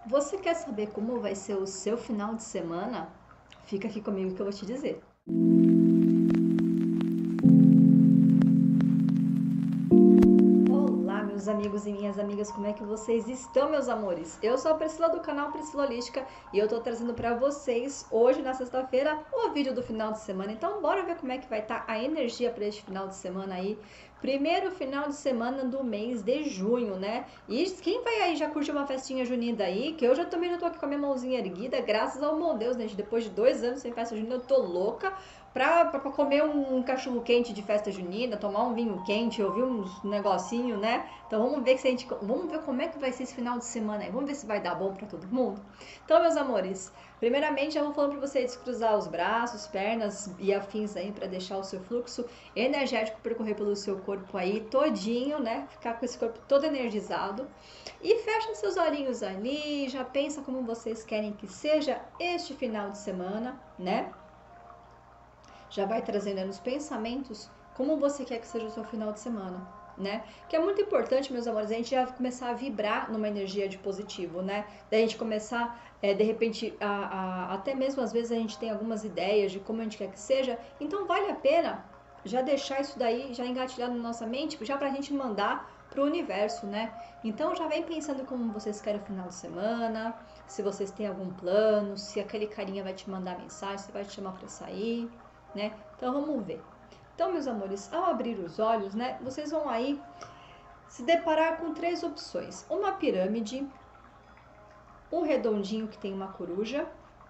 Você quer saber como vai ser o seu final de semana? Fica aqui comigo que eu vou te dizer. Olá, meus amigos e minhas amigas, como é que vocês estão, meus amores? Eu sou a Priscila do canal Priscila Holística e eu tô trazendo pra vocês hoje, na sexta-feira, o vídeo do final de semana. Então, bora ver como é que vai estar a energia para este final de semana aí. Primeiro final de semana do mês de junho, né? E quem vai aí já curtir uma festinha junina aí, que eu já também já tô aqui com a minha mãozinha erguida, graças ao bom Deus, né? Depois de 2 anos sem festa junina, eu tô louca pra comer um cachorro quente de festa junina, tomar um vinho quente, ouvir uns negocinho, né? Então vamos ver como é que vai ser esse final de semana aí. Vamos ver se vai dar bom pra todo mundo. Então, meus amores, primeiramente eu vou falando pra vocês cruzar os braços, pernas e afins aí para deixar o seu fluxo energético percorrer pelo seu corpo aí todinho, né? Ficar com esse corpo todo energizado. E fecha seus olhinhos ali, já pensa como vocês querem que seja este final de semana, né? Já vai trazendo aí nos pensamentos como você quer que seja o seu final de semana, né? Que é muito importante, meus amores, a gente já começar a vibrar numa energia de positivo, né? Da gente começar, de repente, até mesmo às vezes a gente tem algumas ideias de como a gente quer que seja, então vale a pena já deixar isso daí já engatilhado na nossa mente, já pra gente mandar pro universo, né? Então já vem pensando como vocês querem o final de semana, se vocês têm algum plano, se aquele carinha vai te mandar mensagem, se vai te chamar para sair, né? Então vamos ver. Então, meus amores, ao abrir os olhos, né, vocês vão aí se deparar com 3 opções: uma pirâmide, um redondinho que tem uma coruja,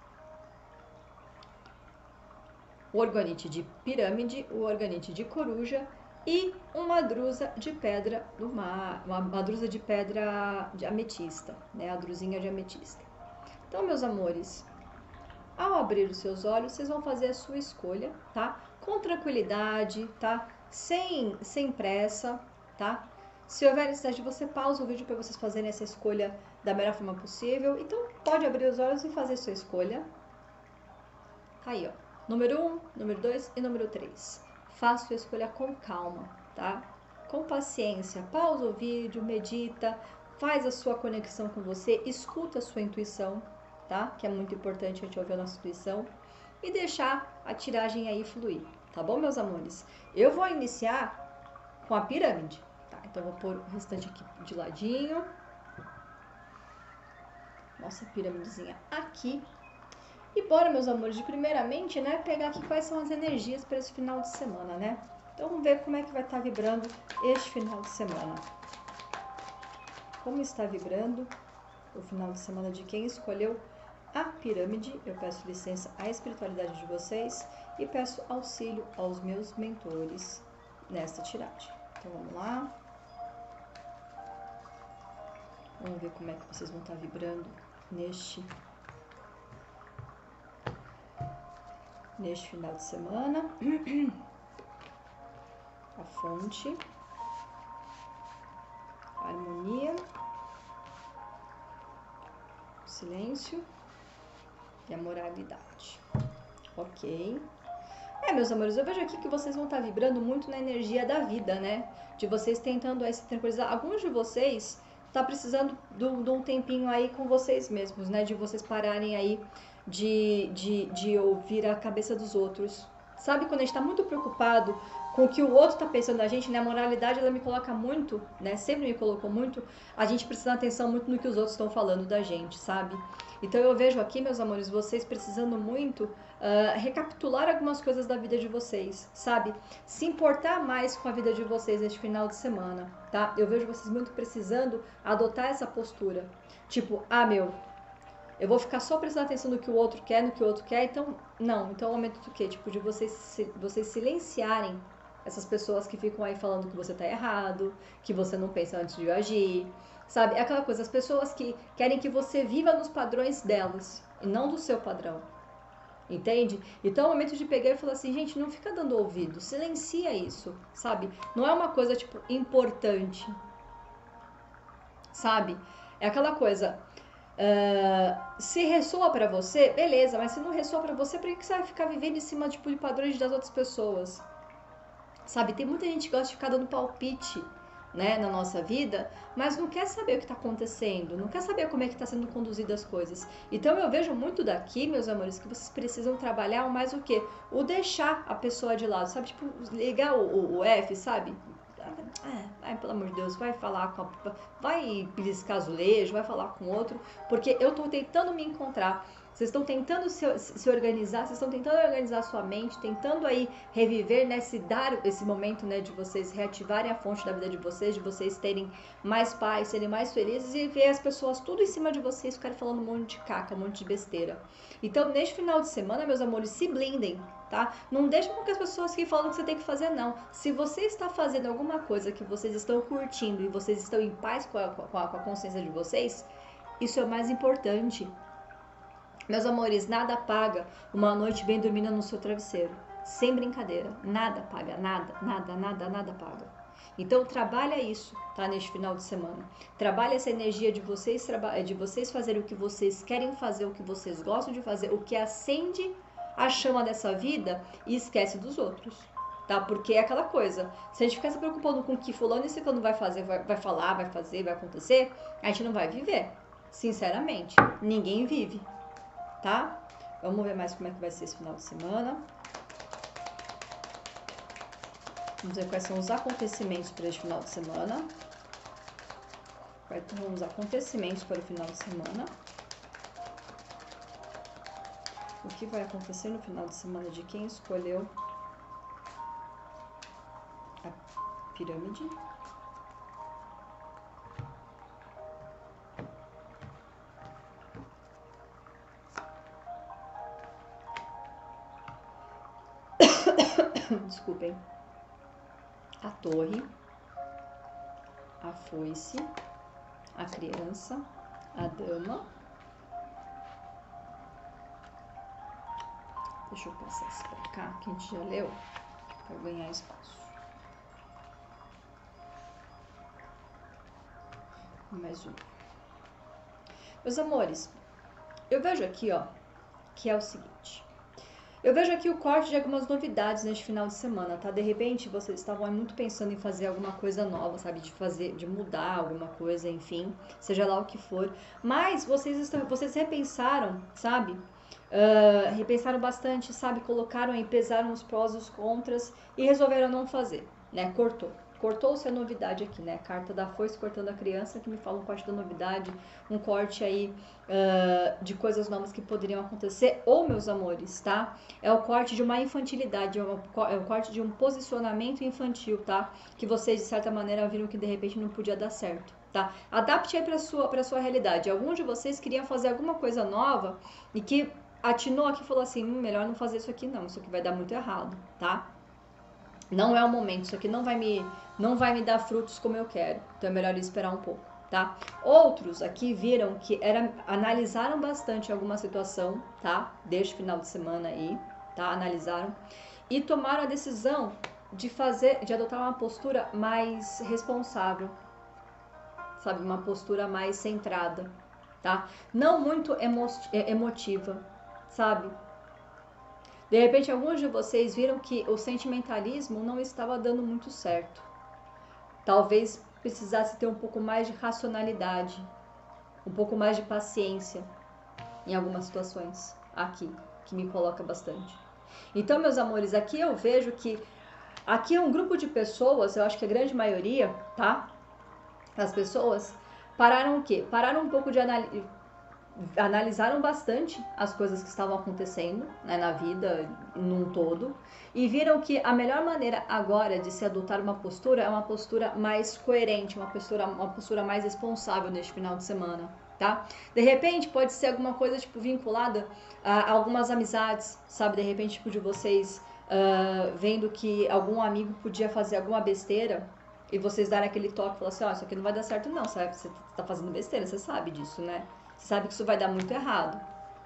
o orgonite de pirâmide, o orgonite de coruja e uma drusa de pedra do mar, uma drusa de pedra de ametista, né, a drusinha de ametista. Então, meus amores, ao abrir os seus olhos, vocês vão fazer a sua escolha, tá? Com tranquilidade, tá? Sem pressa, tá? Se houver necessidade, você pausa o vídeo para vocês fazerem essa escolha da melhor forma possível. Então, pode abrir os olhos e fazer sua escolha. Tá aí, ó. Número 1, número 2 e número 3. Faça sua escolha com calma, tá? Com paciência. Pausa o vídeo, medita, faz a sua conexão com você, escuta a sua intuição, tá? Que é muito importante a gente ouvir a nossa intuição e deixar a tiragem aí fluir, tá bom, meus amores? Eu vou iniciar com a pirâmide, tá? Então vou pôr o restante aqui de ladinho. Nossa pirâmidezinha aqui. E bora, meus amores, de primeiramente, né, pegar aqui quais são as energias para esse final de semana, né? Então vamos ver como é que vai estar vibrando este final de semana. Como está vibrando o final de semana de quem escolheu a pirâmide? Eu peço licença à espiritualidade de vocês e peço auxílio aos meus mentores nesta tiragem. Então vamos lá. Vamos ver como é que vocês vão estar vibrando neste final de semana. A fonte, a harmonia, o silêncio e a moralidade. Ok. Meus amores, eu vejo aqui que vocês vão estar vibrando muito na energia da vida, né? De vocês tentando aí se tranquilizar. Alguns de vocês tá precisando de um tempinho aí com vocês mesmos, né? De vocês pararem aí de ouvir a cabeça dos outros. Sabe quando a gente tá muito preocupado com o que o outro tá pensando da gente, né? A moralidade, ela me coloca muito, né? Sempre me colocou muito, a gente prestando atenção muito no que os outros estão falando da gente, sabe? Então eu vejo aqui, meus amores, vocês precisando muito recapitular algumas coisas da vida de vocês, sabe? Se importar mais com a vida de vocês neste final de semana, tá? Eu vejo vocês muito precisando adotar essa postura. Tipo, eu vou ficar só prestando atenção no que o outro quer, no que o outro quer, então, não. Então é o momento do quê? Tipo, de vocês silenciarem essas pessoas que ficam aí falando que você tá errado, que você não pensa antes de agir, sabe? É aquela coisa, as pessoas que querem que você viva nos padrões delas e não do seu padrão. Entende? Então é o momento de pegar e falar assim, gente, não fica dando ouvido, silencia isso, sabe? Não é uma coisa, tipo, importante, sabe? É aquela coisa, se ressoa pra você, beleza, mas se não ressoa pra você, por que você vai ficar vivendo em cima, tipo, de padrões das outras pessoas? Sabe? Tem muita gente que gosta de ficar dando palpite né, na nossa vida, mas não quer saber o que está acontecendo, não quer saber como é que está sendo conduzidas as coisas. Então eu vejo muito daqui, meus amores, que vocês precisam trabalhar mais o quê? O deixar a pessoa de lado, sabe? Tipo, ligar o F, sabe? Ai, pelo amor de Deus, vai falar com a, vai beliscar azulejo, vai falar com outro, porque eu tô tentando me encontrar. Vocês estão tentando se organizar, vocês estão tentando organizar a sua mente, tentando aí reviver, né, se dar esse momento, né, de vocês reativarem a fonte da vida de vocês terem mais paz, serem mais felizes e ver as pessoas tudo em cima de vocês ficarem falando um monte de caca, um monte de besteira. Então, neste final de semana, meus amores, se blindem, tá? Não deixa com que as pessoas fiquem falando que você tem que fazer, não. Se você está fazendo alguma coisa que vocês estão curtindo e vocês estão em paz com a consciência de vocês, isso é o mais importante. Meus amores, nada paga uma noite bem dormida no seu travesseiro. Sem brincadeira. Nada paga, nada paga. Então trabalha isso, tá? Neste final de semana. Trabalha essa energia de vocês fazerem o que vocês querem fazer, o que vocês gostam de fazer, o que acende a chama dessa vida e esquece dos outros. Tá? Porque é aquela coisa, se a gente ficar se preocupando com o que fulano e ciclano vai fazer, vai falar, vai fazer, vai acontecer, a gente não vai viver. Sinceramente, ninguém vive. Tá? Vamos ver mais como é que vai ser esse final de semana. Vamos ver quais são os acontecimentos para este final de semana. Quais são os acontecimentos para o final de semana. O que vai acontecer no final de semana de quem escolheu a pirâmide. Desculpem. A torre, a foice, a criança, a dama. Deixa eu passar isso pra cá, que a gente já leu, para ganhar espaço. Mais um. Meus amores, eu vejo aqui, ó, que é o seguinte. Eu vejo aqui o corte de algumas novidades neste final de semana, tá? De repente, vocês estavam muito pensando em fazer alguma coisa nova, sabe? De mudar alguma coisa, enfim, seja lá o que for. Mas vocês repensaram, sabe? Repensaram bastante, sabe? Colocaram aí, pesaram os prós e os contras e resolveram não fazer, né? Cortou-se a novidade aqui, né? Carta da foice cortando a criança, que me fala um corte da novidade, um corte aí de coisas novas que poderiam acontecer. Ou, meus amores, tá? É o corte de uma infantilidade, é o corte de um posicionamento infantil, tá? Que vocês, de certa maneira, viram que de repente não podia dar certo, tá? Adapte aí pra sua realidade. Alguns de vocês queriam fazer alguma coisa nova e que atinou aqui e falou assim, melhor não fazer isso aqui não, isso aqui vai dar muito errado, tá? Não é o momento, isso aqui não vai me dar frutos como eu quero. Então é melhor esperar um pouco, tá? Outros aqui viram que analisaram bastante alguma situação, tá? Deste final de semana aí, tá? Analisaram e tomaram a decisão de adotar uma postura mais responsável, sabe? Uma postura mais centrada, tá? Não muito emotiva, sabe? De repente, alguns de vocês viram que o sentimentalismo não estava dando muito certo. Talvez precisasse ter um pouco mais de racionalidade, um pouco mais de paciência em algumas situações aqui, que me coloca bastante. Então, meus amores, aqui eu vejo que aqui é um grupo de pessoas, eu acho que a grande maioria, tá? As pessoas pararam o quê? Pararam um pouco de analisaram bastante as coisas que estavam acontecendo, né, na vida num todo e viram que a melhor maneira agora de se adotar uma postura é uma postura mais coerente, uma postura mais responsável neste final de semana, tá? De repente pode ser alguma coisa tipo vinculada a algumas amizades, sabe? De repente tipo de vocês vendo que algum amigo podia fazer alguma besteira e vocês darem aquele toque e falar assim, ó, isso aqui não vai dar certo não, sabe? Você tá fazendo besteira, você sabe disso, né? Você sabe que isso vai dar muito errado.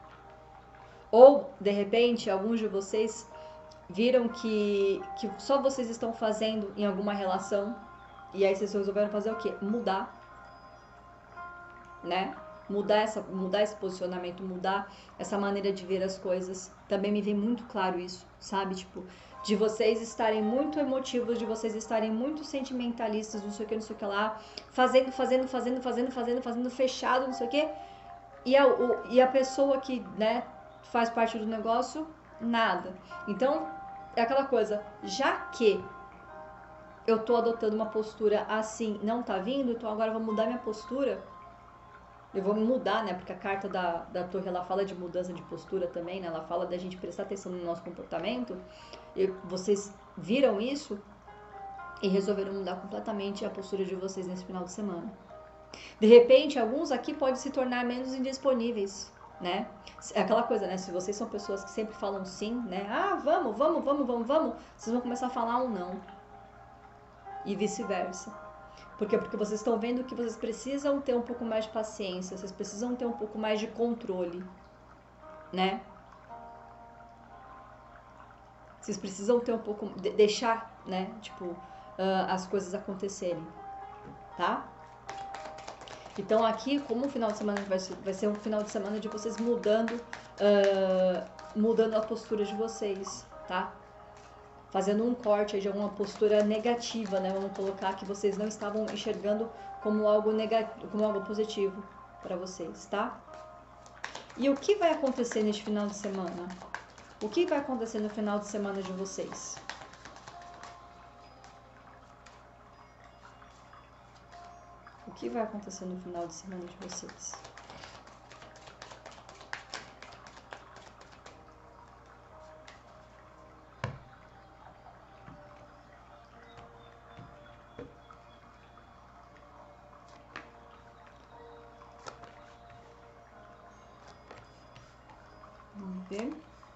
Ou, de repente, alguns de vocês viram que só vocês estão fazendo em alguma relação e aí vocês resolveram fazer o quê? Mudar, né? mudar esse posicionamento, mudar essa maneira de ver as coisas. Também me vem muito claro isso, sabe? Tipo, de vocês estarem muito emotivos, de vocês estarem muito sentimentalistas, não sei o que lá, fazendo, fechado, não sei o que. E a pessoa que, né, faz parte do negócio, nada. Então, é aquela coisa, já que eu tô adotando uma postura assim, não tá vindo, então agora eu vou mudar minha postura. Eu vou mudar, né? Porque a carta da torre, ela fala de mudança de postura também, né? Ela fala da gente prestar atenção no nosso comportamento. E vocês viram isso e resolveram mudar completamente a postura de vocês nesse final de semana. De repente, alguns aqui podem se tornar menos indisponíveis, né? É aquela coisa, né? Se vocês são pessoas que sempre falam sim, né? Ah, vamos, vocês vão começar a falar um não. E vice-versa. Por quê? Porque vocês estão vendo que vocês precisam ter um pouco mais de paciência, vocês precisam ter um pouco mais de controle, né? Vocês precisam ter um pouco, deixar, né? Tipo, as coisas acontecerem, tá? Então aqui, como o final de semana vai ser um final de semana de vocês mudando a postura de vocês, tá? Fazendo um corte de alguma postura negativa, né? Vamos colocar que vocês não estavam enxergando como algo negativo, como algo positivo para vocês, tá? E o que vai acontecer neste final de semana? O que vai acontecer no final de semana de vocês? O que vai acontecer no final de semana de vocês? Vamos ver.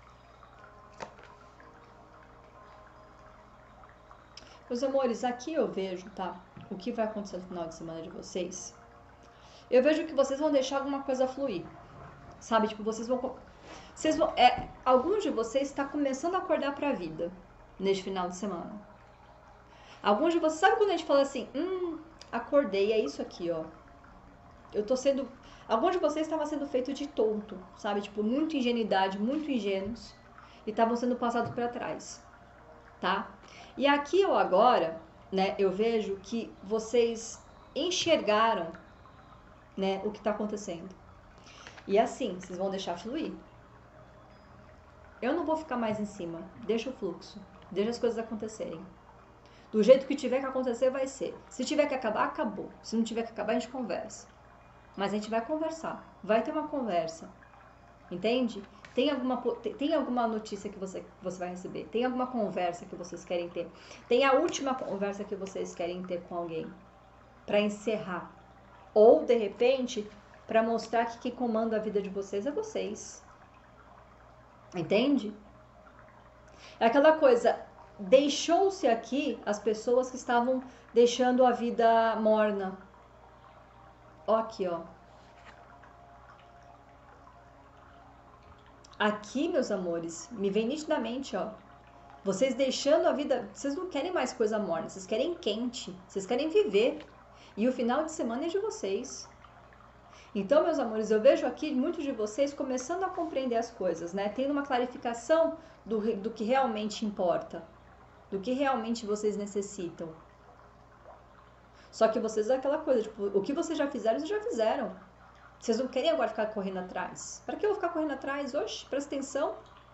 Meus amores, aqui eu vejo, tá? O que vai acontecer no final de semana de vocês. Eu vejo que vocês vão deixar alguma coisa fluir. Sabe? Tipo, vocês vão alguns de vocês estão começando a acordar pra vida neste final de semana. Alguns de vocês, sabe quando a gente fala assim, acordei, é isso aqui, ó. Alguns de vocês estavam sendo feito de tonto, sabe? Tipo, muita ingenuidade, muito ingênuos. E estavam sendo passados pra trás, tá? E aqui ou agora, né, eu vejo que vocês enxergaram, né, o que tá acontecendo. E assim, vocês vão deixar fluir. Eu não vou ficar mais em cima. Deixa o fluxo. Deixa as coisas acontecerem. Do jeito que tiver que acontecer, vai ser. Se tiver que acabar, acabou. Se não tiver que acabar, a gente conversa. Mas a gente vai conversar. Vai ter uma conversa. Entende? Tem alguma notícia que você vai receber. Tem alguma conversa que vocês querem ter. Tem a última conversa que vocês querem ter com alguém. Pra encerrar. Ou, de repente, pra mostrar que quem comanda a vida de vocês é vocês. Entende? É aquela coisa, deixou-se aqui as pessoas que estavam deixando a vida morna. Ó aqui, ó. Aqui, meus amores, me vem nitidamente, ó. Vocês deixando a vida, vocês não querem mais coisa morna, vocês querem quente, vocês querem viver. E o final de semana é de vocês. Então, meus amores, eu vejo aqui muitos de vocês começando a compreender as coisas, né? Tendo uma clarificação do que realmente importa, do que realmente vocês necessitam. Só que vocês é aquela coisa, tipo, o que vocês já fizeram, vocês já fizeram. Vocês não querem agora ficar correndo atrás. Para que eu vou ficar correndo atrás? Oxe, presta atenção.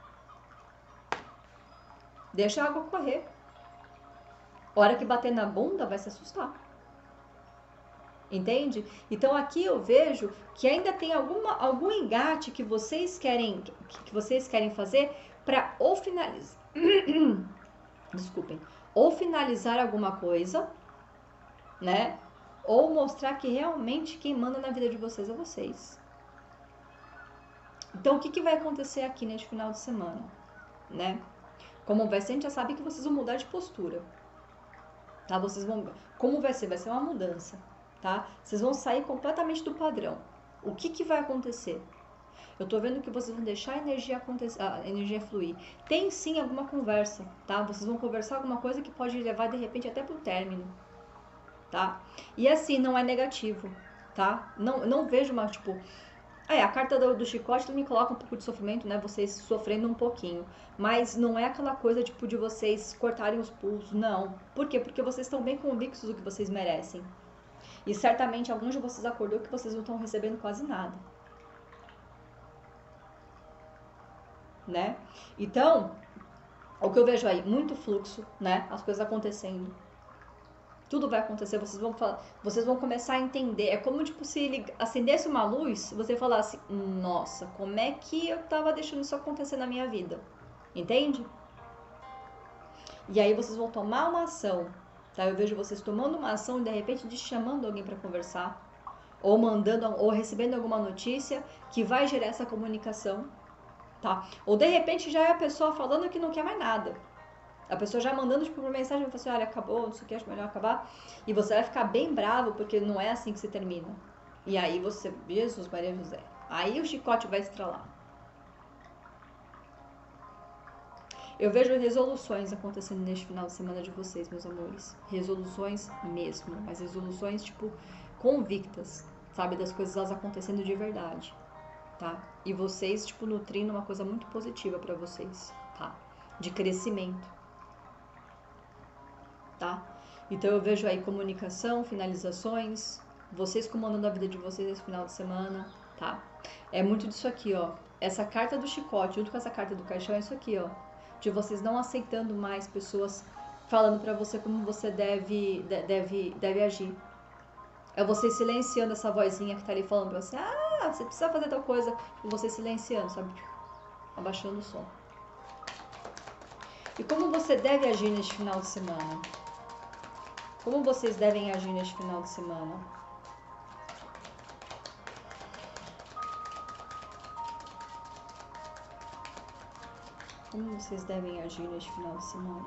Deixa a água correr. A hora que bater na bunda, vai se assustar. Entende? Então aqui eu vejo que ainda tem algum engate que vocês querem fazer para ou finalizar, desculpem, ou finalizar alguma coisa, né? Ou mostrar que realmente quem manda na vida de vocês é vocês. Então o que vai acontecer aqui neste final de semana, né? Como vai ser, a gente já sabe que vocês vão mudar de postura, tá? Como vai ser? Vai ser uma mudança. Tá? Vocês vão sair completamente do padrão. O que vai acontecer? Eu tô vendo que vocês vão deixar a energia fluir. Tem sim alguma conversa, tá? Vocês vão conversar alguma coisa que pode levar de repente até pro término, tá? E assim, não é negativo, tá? Não vejo uma, tipo... a carta do chicote me coloca um pouco de sofrimento, né? Vocês sofrendo um pouquinho. Mas não é aquela coisa, tipo, de vocês cortarem os pulsos, não. Por quê? Porque vocês estão bem convictos do que vocês merecem. E certamente alguns de vocês acordou que vocês não estão recebendo quase nada. Né? Então, o que eu vejo aí, muito fluxo, né? As coisas acontecendo. Tudo vai acontecer, vocês vão começar a entender. É como, tipo, se acendesse uma luz, você falasse, nossa, como é que eu tava deixando isso acontecer na minha vida? Entende? E aí vocês vão tomar uma ação, tá? Eu vejo vocês tomando uma ação e de repente chamando alguém para conversar, ou mandando, ou recebendo alguma notícia que vai gerar essa comunicação, tá? Ou de repente já é a pessoa falando que não quer mais nada. A pessoa já mandando, tipo, uma mensagem, assim, olha, acabou, não sei o que, acho melhor acabar. E você vai ficar bem bravo, porque não é assim que se termina. E aí você, Jesus, Maria José, aí o chicote vai estralar. Eu vejo resoluções acontecendo neste final de semana de vocês, meus amores. Resoluções mesmo, mas resoluções, tipo, convictas, sabe? Das coisas elas acontecendo de verdade, tá? E vocês, tipo, nutrindo uma coisa muito positiva pra vocês, tá? De crescimento. Tá? Então eu vejo aí comunicação, finalizações, vocês comandando a vida de vocês esse final de semana, tá? É muito disso aqui, ó. Essa carta do chicote, junto com essa carta do caixão, é isso aqui, ó. De vocês não aceitando mais pessoas falando pra você como você deve agir. É você silenciando essa vozinha que tá ali falando pra você, você precisa fazer tal coisa, e você silenciando, sabe? Abaixando o som. E como você deve agir neste final de semana? Como vocês devem agir neste final de semana? Como vocês devem agir neste final de semana?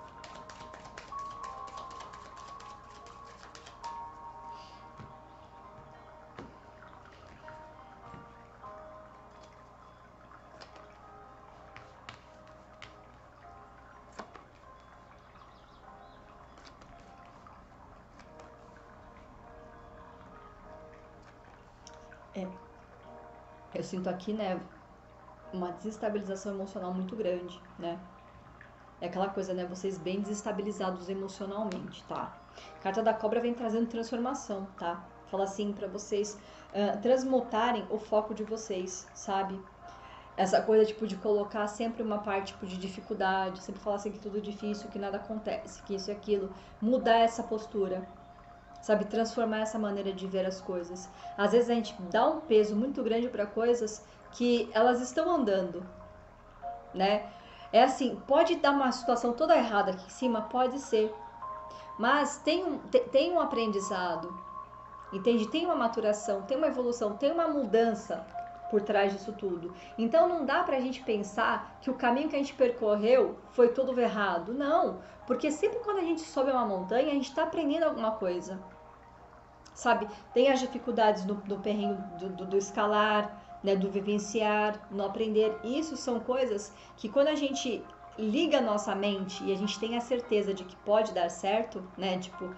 Eu sinto aqui, né, uma desestabilização emocional muito grande, né? É aquela coisa, né, vocês bem desestabilizados emocionalmente, tá? A carta da cobra vem trazendo transformação, tá? Fala assim pra vocês transmutarem o foco de vocês, sabe? Essa coisa, tipo, de colocar sempre uma parte, tipo, de dificuldade, sempre falar assim que tudo é difícil, que nada acontece, que isso e aquilo. Mudar essa postura, sabe? Transformar essa maneira de ver as coisas. Às vezes a gente dá um peso muito grande para coisas que elas estão andando, né? É assim, pode dar uma situação toda errada aqui em cima, pode ser. Mas tem um aprendizado, entende? Tem uma maturação, tem uma evolução, tem uma mudança por trás disso tudo. Então não dá pra gente pensar que o caminho que a gente percorreu foi todo errado. Não, porque sempre quando a gente sobe uma montanha, a gente tá aprendendo alguma coisa. Sabe? Tem as dificuldades do perrengue do escalar, né, do vivenciar, no aprender. Isso são coisas que quando a gente liga a nossa mente e a gente tem a certeza de que pode dar certo, né, tipo,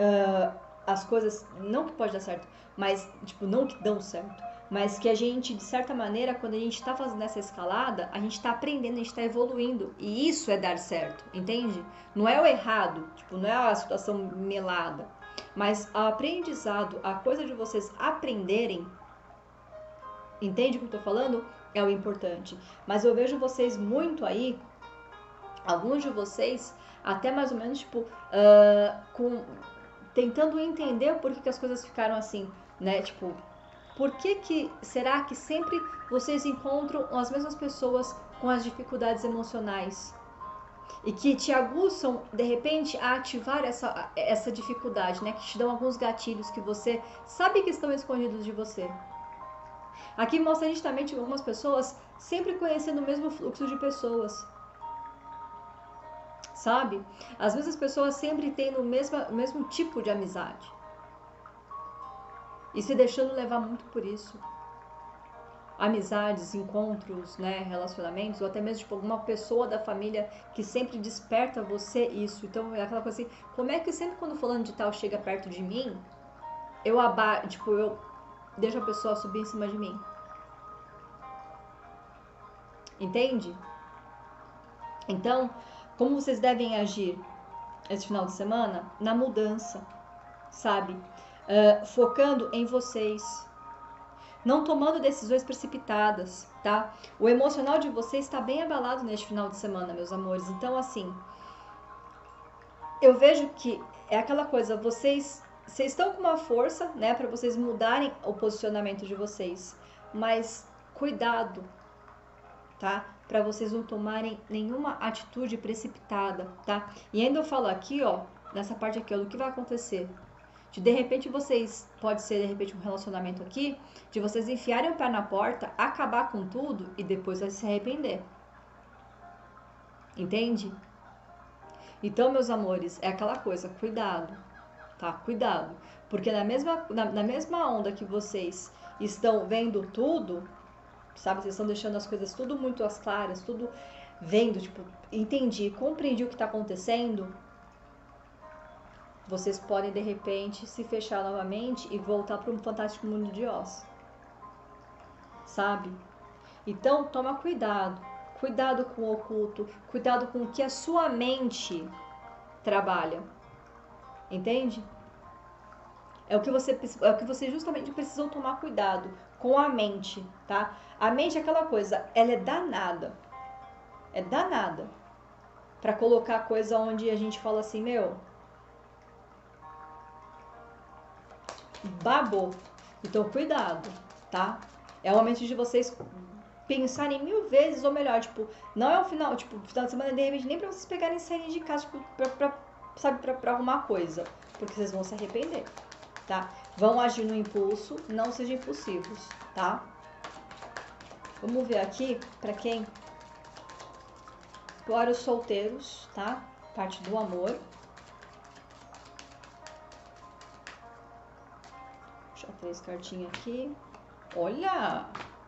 as coisas, não que pode dar certo, mas, tipo, não que dão certo, mas que a gente, de certa maneira, quando a gente tá fazendo essa escalada, a gente tá aprendendo, a gente tá evoluindo, e isso é dar certo, entende? Não é o errado, tipo, não é a situação melada, mas o aprendizado, a coisa de vocês aprenderem, entende o que eu tô falando? É o importante. Mas eu vejo vocês muito aí, alguns de vocês, até mais ou menos, tipo, tentando entender por que as coisas ficaram assim, né? Tipo, por que será que sempre vocês encontram as mesmas pessoas com as dificuldades emocionais? E que te aguçam, de repente, a ativar essa dificuldade, né? Que te dão alguns gatilhos que você sabe que estão escondidos de você. Aqui mostra justamente algumas pessoas sempre conhecendo o mesmo fluxo de pessoas. Sabe? Às vezes as pessoas sempre tendo o mesmo tipo de amizade. E se deixando levar muito por isso. Amizades, encontros, né, relacionamentos, ou até mesmo tipo, alguma pessoa da família que sempre desperta você isso. Então é aquela coisa assim, como é que sempre quando fulano de tal chega perto de mim, eu deixo a pessoa subir em cima de mim. Entende? Então, como vocês devem agir esse final de semana? Na mudança, sabe? Focando em vocês. Não tomando decisões precipitadas, tá? O emocional de vocês está bem abalado neste final de semana, meus amores. Então, assim, eu vejo que é aquela coisa, vocês estão com uma força, né, para vocês mudarem o posicionamento de vocês, mas cuidado, tá? Para vocês não tomarem nenhuma atitude precipitada, tá? E ainda eu falo aqui, ó, nessa parte aqui, ó, do que vai acontecer. De repente vocês, pode ser de repente um relacionamento aqui, de vocês enfiarem o pé na porta, acabar com tudo e depois vai se arrepender. Entende? Então, meus amores, é aquela coisa, cuidado, tá? Cuidado. Porque na mesma onda que vocês estão vendo tudo, sabe? Vocês estão deixando as coisas tudo muito às claras, tudo vendo, tipo, entendi, compreendi o que está acontecendo. Vocês podem, de repente, se fechar novamente e voltar para um fantástico mundo de Oz. Sabe? Então, toma cuidado. Cuidado com o oculto. Cuidado com o que a sua mente trabalha. Entende? É o que você justamente precisam tomar cuidado com a mente, tá? A mente é aquela coisa, ela é danada. É danada. Para colocar coisa onde a gente fala assim, meu, babou. Então, cuidado, tá? É o momento de vocês pensarem 1000 vezes, ou melhor, tipo, não é o final, tipo, final de semana, de repente, nem pra vocês pegarem e saírem de casa, tipo, pra arrumar coisa, porque vocês vão se arrepender, tá? Vão agir no impulso, não sejam impulsivos, tá? Vamos ver aqui, pra quem? Para os solteiros, tá? Parte do amor. Deixa eu 3 cartinhas aqui. Olha!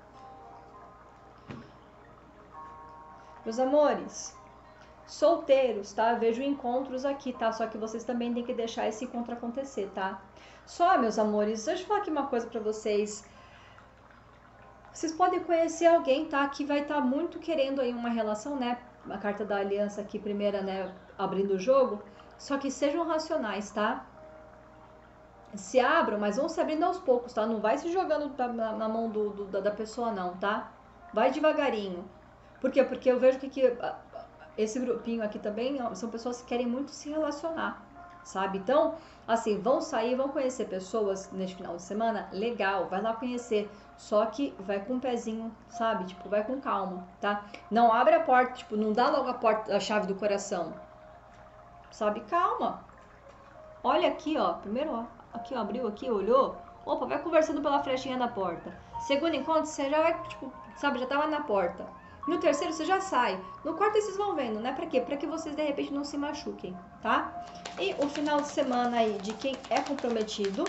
Meus amores, solteiros, tá? Vejo encontros aqui, tá? Só que vocês também têm que deixar esse encontro acontecer, tá? Só, meus amores, deixa eu falar aqui uma coisa pra vocês. Vocês podem conhecer alguém, tá? Que vai estar muito querendo aí uma relação, né? A carta da aliança aqui, primeira, né? Abrindo o jogo. Só que sejam racionais, tá? Se abram, mas vão se abrindo aos poucos, tá? Não vai se jogando na mão da pessoa, não, tá? Vai devagarinho. Por quê? Porque eu vejo que esse grupinho aqui também são pessoas que querem muito se relacionar, sabe? Então, assim, vão sair, vão conhecer pessoas neste final de semana, legal, vai lá conhecer. Só que vai com um pezinho, sabe? Tipo, vai com calma, tá? Não abre a porta, tipo, não dá logo a chave do coração. Sabe? Calma. Olha aqui, ó. Primeiro, ó. Aqui, ó. Abriu aqui, olhou. Opa, vai conversando pela flechinha da porta. Segundo encontro, você já vai, tipo, sabe? Já tava na porta. No terceiro, você já sai. No quarto, vocês vão vendo, né? Pra quê? Pra que vocês, de repente, não se machuquem, tá? E o final de semana aí de quem é comprometido.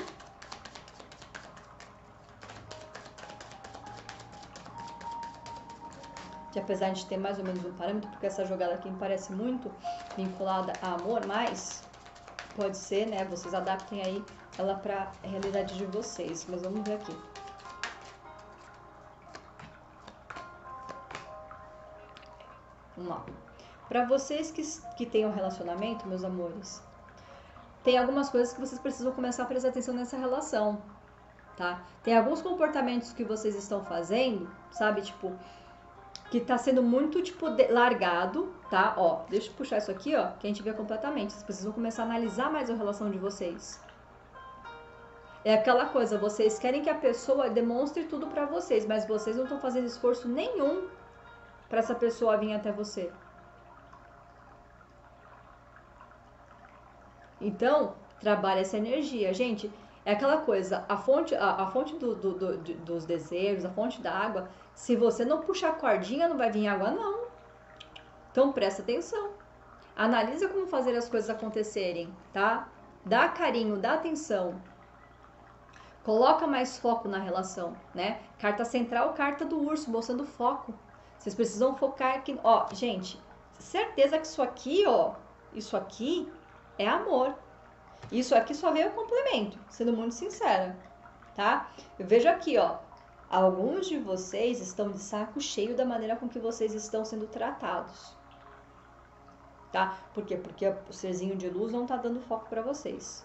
Que apesar de ter mais ou menos um parâmetro, porque essa jogada aqui me parece muito vinculada a amor, mas pode ser, né? Vocês adaptem aí ela pra realidade de vocês. Mas vamos ver aqui. Vamos lá. Pra vocês que têm um relacionamento, meus amores, tem algumas coisas que vocês precisam começar a prestar atenção nessa relação, tá? Tem alguns comportamentos que vocês estão fazendo, sabe? Tipo, que tá sendo muito, tipo, largado, tá? Ó, deixa eu puxar isso aqui, ó, que a gente vê completamente. Vocês precisam começar a analisar mais a relação de vocês. É aquela coisa, vocês querem que a pessoa demonstre tudo pra vocês, mas vocês não estão fazendo esforço nenhum pra essa pessoa vir até você. Então, trabalha essa energia. Gente, é aquela coisa, a fonte dos desejos, a fonte da água, se você não puxar a cordinha, não vai vir água, não. Então, presta atenção. Analisa como fazer as coisas acontecerem, tá? Dá carinho, dá atenção. Coloca mais foco na relação, né? Carta central, carta do urso, mostrando foco. Vocês precisam focar aqui. Ó, gente, certeza que isso aqui, ó, isso aqui é amor. Isso aqui só veio o complemento, sendo muito sincera, tá? Eu vejo aqui, ó, alguns de vocês estão de saco cheio da maneira com que vocês estão sendo tratados, tá? Por quê? Porque o serzinho de luz não tá dando foco pra vocês.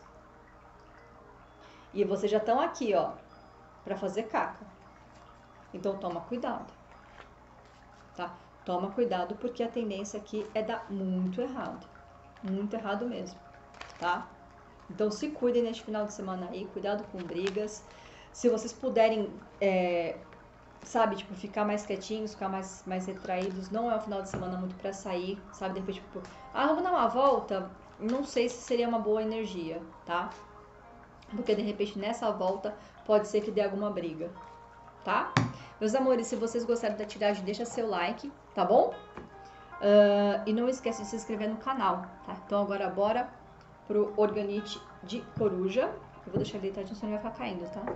E vocês já estão aqui, ó, pra fazer caca. Então toma cuidado, tá? Toma cuidado porque a tendência aqui é dar muito errado mesmo, tá? Então se cuidem neste final de semana aí, cuidado com brigas. Se vocês puderem, sabe, tipo, ficar mais quietinhos, ficar mais retraídos, não é um final de semana muito pra sair, sabe? De repente, tipo, vamos dar uma volta, não sei se seria uma boa energia, tá? Porque de repente nessa volta pode ser que dê alguma briga, tá? Meus amores, se vocês gostaram da tiragem, deixa seu like, tá bom? E não esquece de se inscrever no canal, tá? Então agora bora pro Organite de Coruja. Eu vou deixar ele deitadinho, senão ele vai ficar caindo, tá?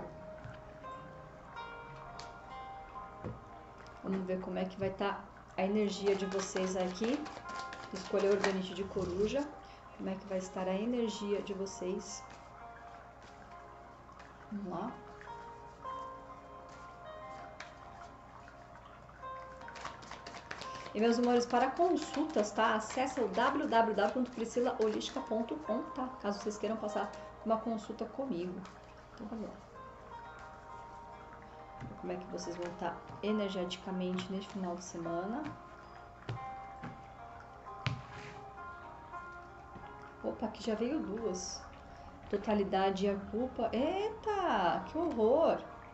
Vamos ver como é que vai estar a energia de vocês aqui. Escolher o Organite de Coruja. Como é que vai estar a energia de vocês? Vamos lá. E meus amores, para consultas, tá? Acesse o www.priscilaholistica.com, tá? Caso vocês queiram passar uma consulta comigo. Então vamos lá. Como é que vocês vão estar energeticamente neste final de semana? Opa, aqui já veio duas. Totalidade e a culpa. Eita, que horror!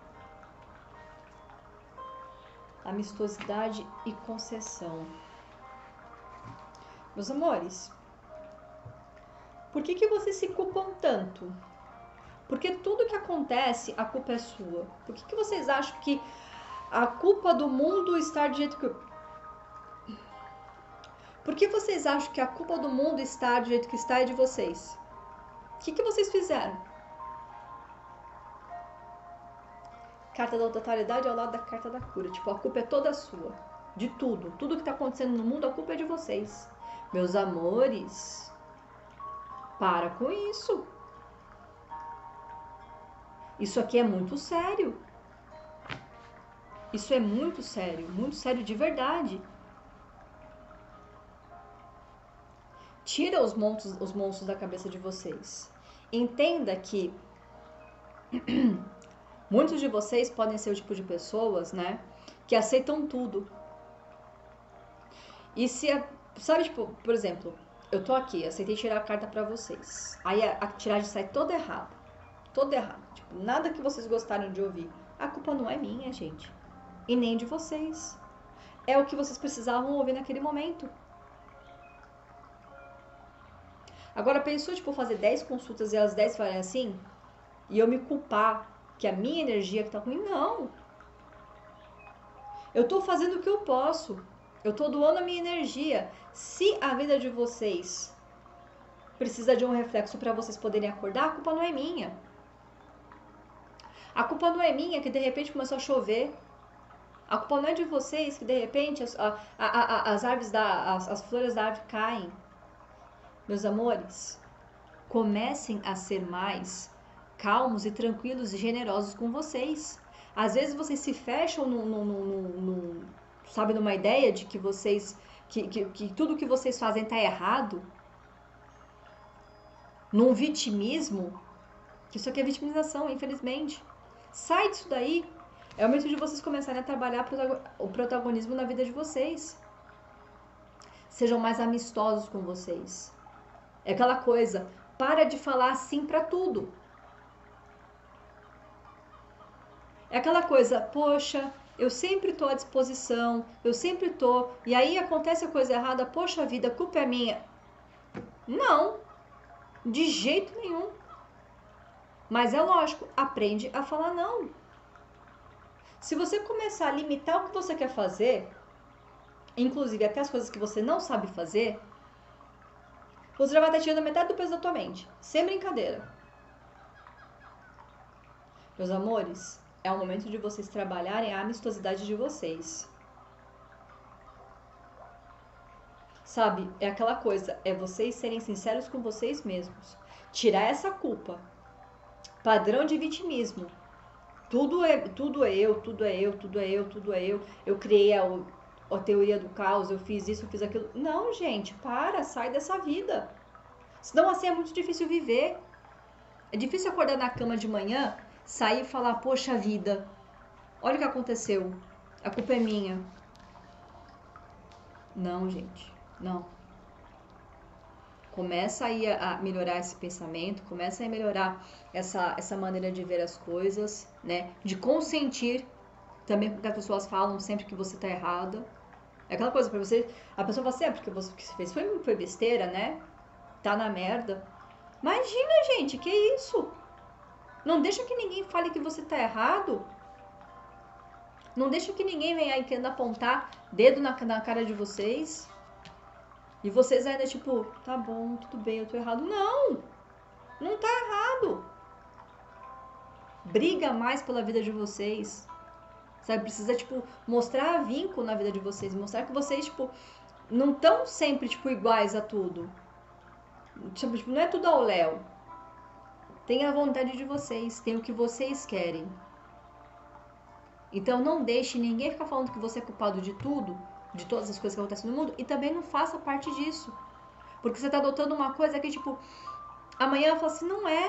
Amistosidade e concessão. Meus amores, por que vocês se culpam tanto? Porque tudo que acontece, a culpa é sua. Por que vocês acham que a culpa do mundo está do jeito que... Por que vocês acham que a culpa do mundo está do jeito que está é de vocês? O que vocês fizeram? Carta da totalidade ao lado da carta da cura. Tipo, a culpa é toda sua. De tudo. Tudo que tá acontecendo no mundo, a culpa é de vocês. Meus amores, para com isso. Isso aqui é muito sério. Isso é muito sério de verdade. Tira os monstros da cabeça de vocês. Entenda que muitos de vocês podem ser o tipo de pessoas, né, que aceitam tudo. E se, sabe, tipo, por exemplo, eu tô aqui, aceitei tirar a carta pra vocês. Aí a tiragem sai toda errada. Toda errada. Tipo, nada que vocês gostaram de ouvir. A culpa não é minha, gente. E nem de vocês. É o que vocês precisavam ouvir naquele momento. Agora, pensou, tipo, fazer 10 consultas e as 10 falarem assim? E eu me culpar que a minha energia que tá ruim? Não. Eu tô fazendo o que eu posso. Eu tô doando a minha energia. Se a vida de vocês precisa de um reflexo para vocês poderem acordar, a culpa não é minha. A culpa não é minha que de repente começou a chover. A culpa não é de vocês que de repente as árvores as flores da árvore caem. Meus amores, comecem a ser mais calmos e tranquilos e generosos com vocês. Às vezes vocês se fecham sabe, numa ideia de que vocês, que tudo que vocês fazem tá errado, num vitimismo, que isso aqui é vitimização, infelizmente. Sai disso daí. É o momento de vocês começarem a trabalhar o protagonismo na vida de vocês. Sejam mais amistosos com vocês. É aquela coisa, para de falar sim pra tudo. É aquela coisa, poxa, eu sempre tô à disposição, eu sempre tô, e aí acontece a coisa errada, poxa vida, a culpa é minha. Não, de jeito nenhum. Mas é lógico, aprende a falar não. Se você começar a limitar o que você quer fazer, inclusive até as coisas que você não sabe fazer, você já vai estar tirando metade do peso da tua mente. Sem brincadeira. Meus amores, é o momento de vocês trabalharem a amistosidade de vocês. Sabe, é aquela coisa, é vocês serem sinceros com vocês mesmos. Tirar essa culpa. Padrão de vitimismo. Tudo é eu, tudo é eu, tudo é eu, tudo é eu. Eu criei a teoria do caos, eu fiz isso, eu fiz aquilo. Não, gente, sai dessa vida. Senão assim é muito difícil viver. É difícil acordar na cama de manhã, sair e falar, poxa vida, olha o que aconteceu, a culpa é minha. Não, gente, não. Começa aí a melhorar esse pensamento, começa a melhorar essa maneira de ver as coisas, né? De consentir também porque as pessoas falam sempre que você tá errada. É aquela coisa pra você, a pessoa fala assim, porque você, o que você fez foi besteira, né? Tá na merda. Imagina, gente, que isso? Não deixa que ninguém fale que você tá errado. Não deixa que ninguém venha aí querendo apontar dedo na cara de vocês. E vocês ainda tipo, tá bom, tudo bem, eu tô errado. Não! Não tá errado. Briga mais pela vida de vocês. Sabe, precisa, tipo, mostrar vínculo na vida de vocês. Mostrar que vocês, tipo, não estão sempre, tipo, iguais a tudo. Tipo, não é tudo ao léu. Tem a vontade de vocês, tem o que vocês querem. Então não deixe ninguém ficar falando que você é culpado de tudo, de todas as coisas que acontecem no mundo, e também não faça parte disso. Porque você tá adotando uma coisa que, tipo, amanhã ela fala assim, não é.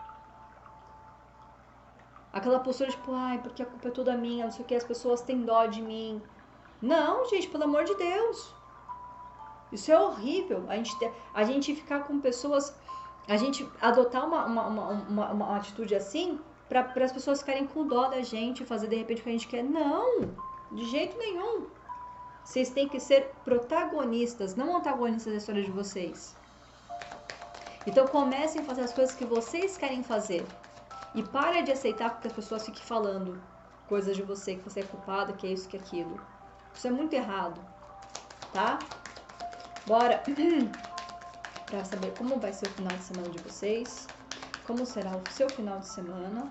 Aquela postura, tipo, ai, porque a culpa é toda minha, não sei o que, as pessoas têm dó de mim. Não, gente, pelo amor de Deus. Isso é horrível. A gente ficar com pessoas, a gente adotar uma atitude assim, para as pessoas ficarem com dó da gente, fazer de repente o que a gente quer. Não, de jeito nenhum. Vocês têm que ser protagonistas, não antagonistas da história de vocês. Então comecem a fazer as coisas que vocês querem fazer. E para de aceitar que as pessoas fiquem falando coisas de você, que você é culpado, que é isso, que é aquilo. Isso é muito errado, tá? Bora para saber como vai ser o final de semana de vocês. Como será o seu final de semana.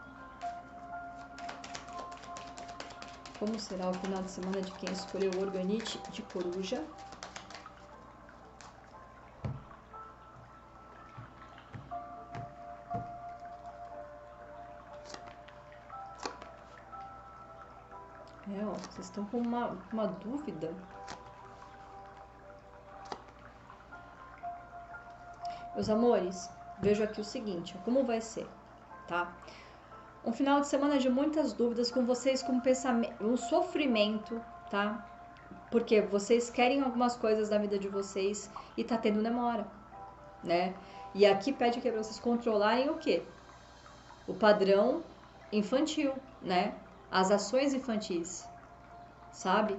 Como será o final de semana de quem escolheu o Organite de Coruja. Ó, vocês estão com uma dúvida. Meus amores, vejo aqui o seguinte, como vai ser, tá? Um final de semana de muitas dúvidas com vocês, com um sofrimento, tá? Porque vocês querem algumas coisas da vida de vocês e tá tendo demora, né? E aqui pede que é pra vocês controlarem o quê? O padrão infantil, né? As ações infantis, sabe?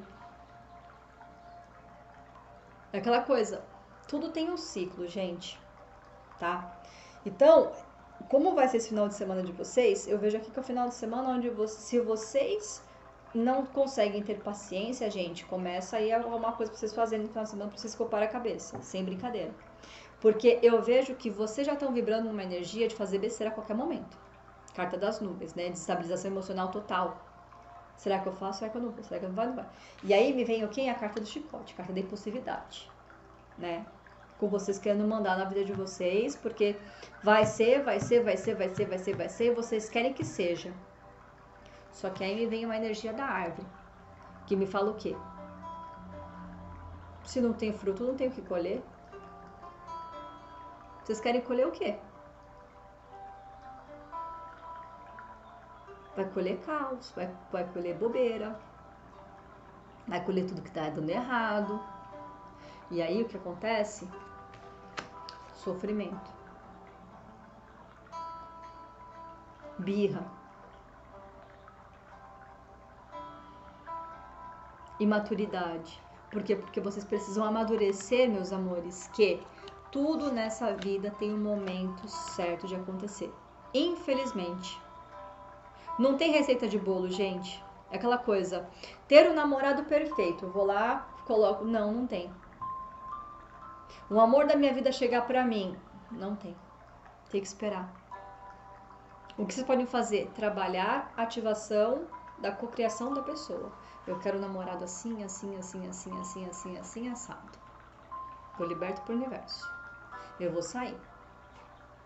É aquela coisa, tudo tem um ciclo, gente, tá? Então, como vai ser esse final de semana de vocês? Eu vejo aqui que é o final de semana onde se vocês não conseguem ter paciência, gente, começa aí alguma coisa pra vocês fazerem no final de semana pra vocês ocupar a cabeça, sem brincadeira. Porque eu vejo que vocês já estão vibrando numa energia de fazer besteira a qualquer momento. Carta das nuvens, né? Desestabilização emocional total. Será que eu faço? Será que eu não vou? Será que eu não vai? Não vai. E aí me vem o quê? A carta do chicote, carta da impulsividade, né? Com vocês querendo mandar na vida de vocês, porque vai ser, e vocês querem que seja. Só que aí me vem uma energia da árvore, que me fala o quê? Se não tem fruto, não tem o que colher. Vocês querem colher o quê? Vai colher caos, vai colher bobeira, vai colher tudo que tá dando errado. E aí o que acontece? Sofrimento. Birra. Imaturidade. Por quê? Porque vocês precisam amadurecer, meus amores, que tudo nessa vida tem um momento certo de acontecer. Infelizmente. Não tem receita de bolo, gente. É aquela coisa. Ter um namorado perfeito. Eu vou lá, coloco. Não, não tem. O amor da minha vida chegar pra mim. Não tem. Tem que esperar. O que vocês podem fazer? Trabalhar a ativação da cocriação da pessoa. Eu quero um namorado assim, assim, assim, assim, assim, assim, assim, assado. Eu liberto pro universo. Eu vou sair.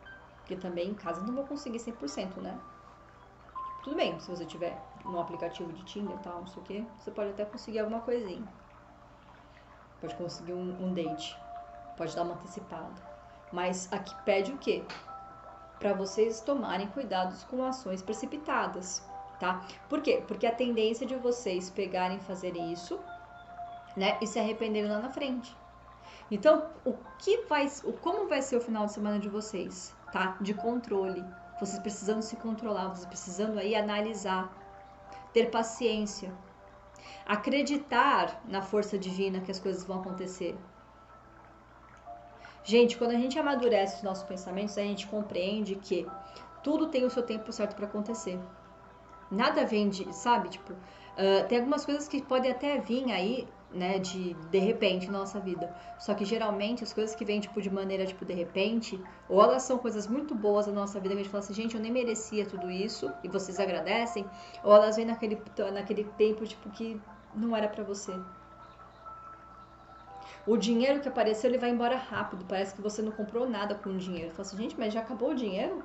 Porque também em casa eu não vou conseguir 100%, né? Tudo bem, se você tiver um aplicativo de Tinder e tal, não sei o que, você pode até conseguir alguma coisinha. Pode conseguir um date. Pode dar uma antecipada. Mas aqui pede o quê? Para vocês tomarem cuidados com ações precipitadas, tá? Por quê? Porque a tendência de vocês pegarem e fazerem isso, né, e se arrependerem lá na frente. Então, como vai ser o final de semana de vocês, tá? De controle. Vocês precisando se controlar, vocês precisando aí analisar, ter paciência, acreditar na força divina que as coisas vão acontecer. Gente, quando a gente amadurece os nossos pensamentos, a gente compreende que tudo tem o seu tempo certo para acontecer. Nada vem de, sabe, tipo, tem algumas coisas que podem até vir aí, né, de repente na nossa vida. Só que geralmente as coisas que vêm, tipo, de maneira, tipo, de repente, ou elas são coisas muito boas na nossa vida, que a gente fala assim, gente, eu nem merecia tudo isso, e vocês agradecem, ou elas vêm naquele tempo, tipo, que não era pra você. O dinheiro que apareceu, ele vai embora rápido, parece que você não comprou nada com o dinheiro. Fala assim, gente, mas já acabou o dinheiro?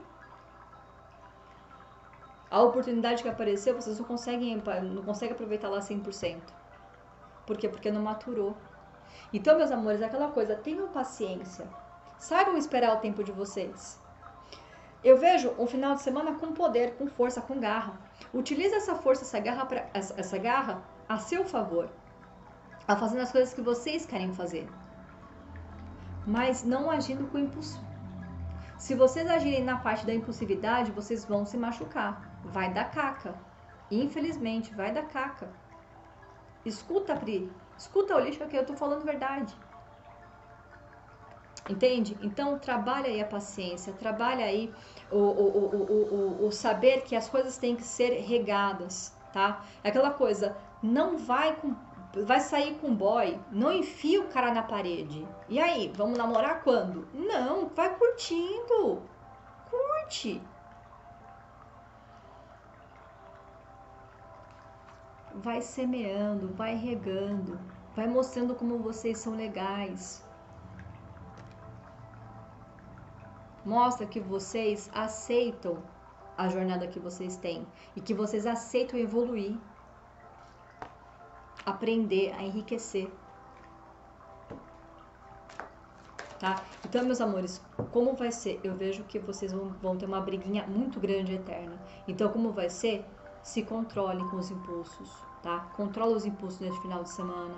A oportunidade que apareceu, vocês não conseguem aproveitar lá 100%. Por quê? Porque não maturou. Então, meus amores, é aquela coisa, tenham paciência. Saibam esperar o tempo de vocês. Eu vejo um final de semana com poder, com força, com garra. Utilize essa força, essa garra a seu favor. A fazendo as coisas que vocês querem fazer. Mas não agindo com impulso. Se vocês agirem na parte da impulsividade, vocês vão se machucar. Vai dar caca. Infelizmente, vai dar caca. Escuta, Pri. Escuta o lixo que eu tô falando verdade. Entende? Então, trabalha aí a paciência. Trabalha aí o saber que as coisas têm que ser regadas, tá? É aquela coisa, não vai sair com boy, não enfia o cara na parede. E aí, vamos namorar quando? Não, vai curtindo. Curte. Vai semeando, vai regando, vai mostrando como vocês são legais. Mostra que vocês aceitam a jornada que vocês têm e que vocês aceitam evoluir, aprender, a enriquecer. Tá? Então, meus amores, como vai ser? Eu vejo que vocês vão ter uma briguinha muito grande eterna. Então, como vai ser? Se controlem com os impulsos, tá? Controla os impulsos nesse final de semana.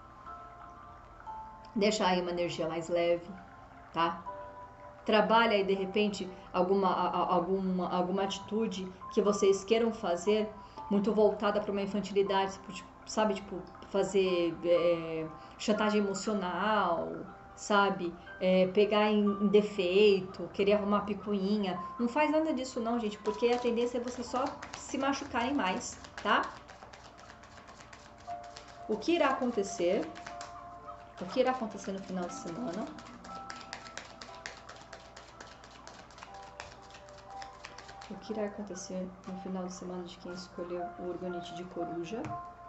Deixa aí uma energia mais leve, tá? Trabalha aí, de repente, alguma atitude que vocês queiram fazer muito voltada para uma infantilidade, sabe? Tipo, fazer chantagem emocional, sabe? Pegar em defeito, querer arrumar picuinha. Não faz nada disso não, gente, porque a tendência é vocês só se machucarem mais, tá? O que irá acontecer? O que irá acontecer no final de semana? O que irá acontecer no final de semana de quem escolheu o orgonite de coruja?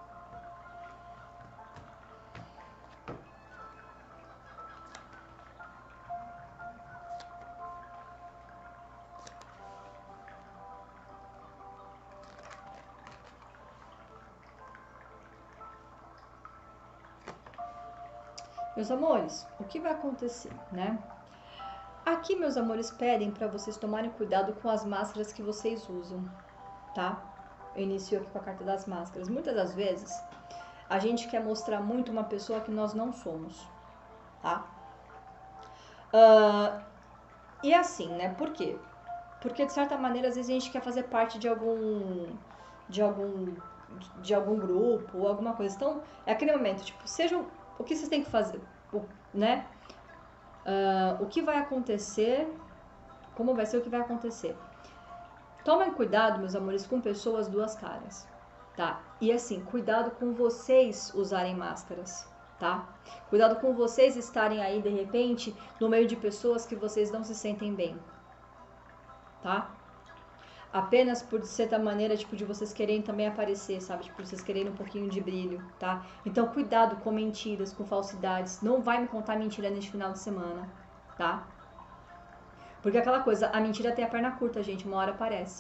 Meus amores, o que vai acontecer, né? Aqui, meus amores, pedem para vocês tomarem cuidado com as máscaras que vocês usam, tá? Eu inicio aqui com a carta das máscaras. Muitas das vezes, a gente quer mostrar muito uma pessoa que nós não somos, tá? E assim, né? Por quê? Porque, de certa maneira, às vezes a gente quer fazer parte de algum grupo ou alguma coisa. Então, é aquele momento, tipo, o que vocês têm que fazer, né? O que vai acontecer, como vai ser o que vai acontecer. Tomem cuidado, meus amores, com pessoas duas caras, tá? E assim, cuidado com vocês usarem máscaras, tá? Cuidado com vocês estarem aí, de repente, no meio de pessoas que vocês não se sentem bem, tá? Apenas por certa maneira, tipo, de vocês querem também aparecer, sabe? Tipo, vocês querem um pouquinho de brilho, tá? Então, cuidado com mentiras, com falsidades. Não vai me contar mentira neste final de semana, tá? Porque aquela coisa, a mentira tem a perna curta, gente, uma hora aparece.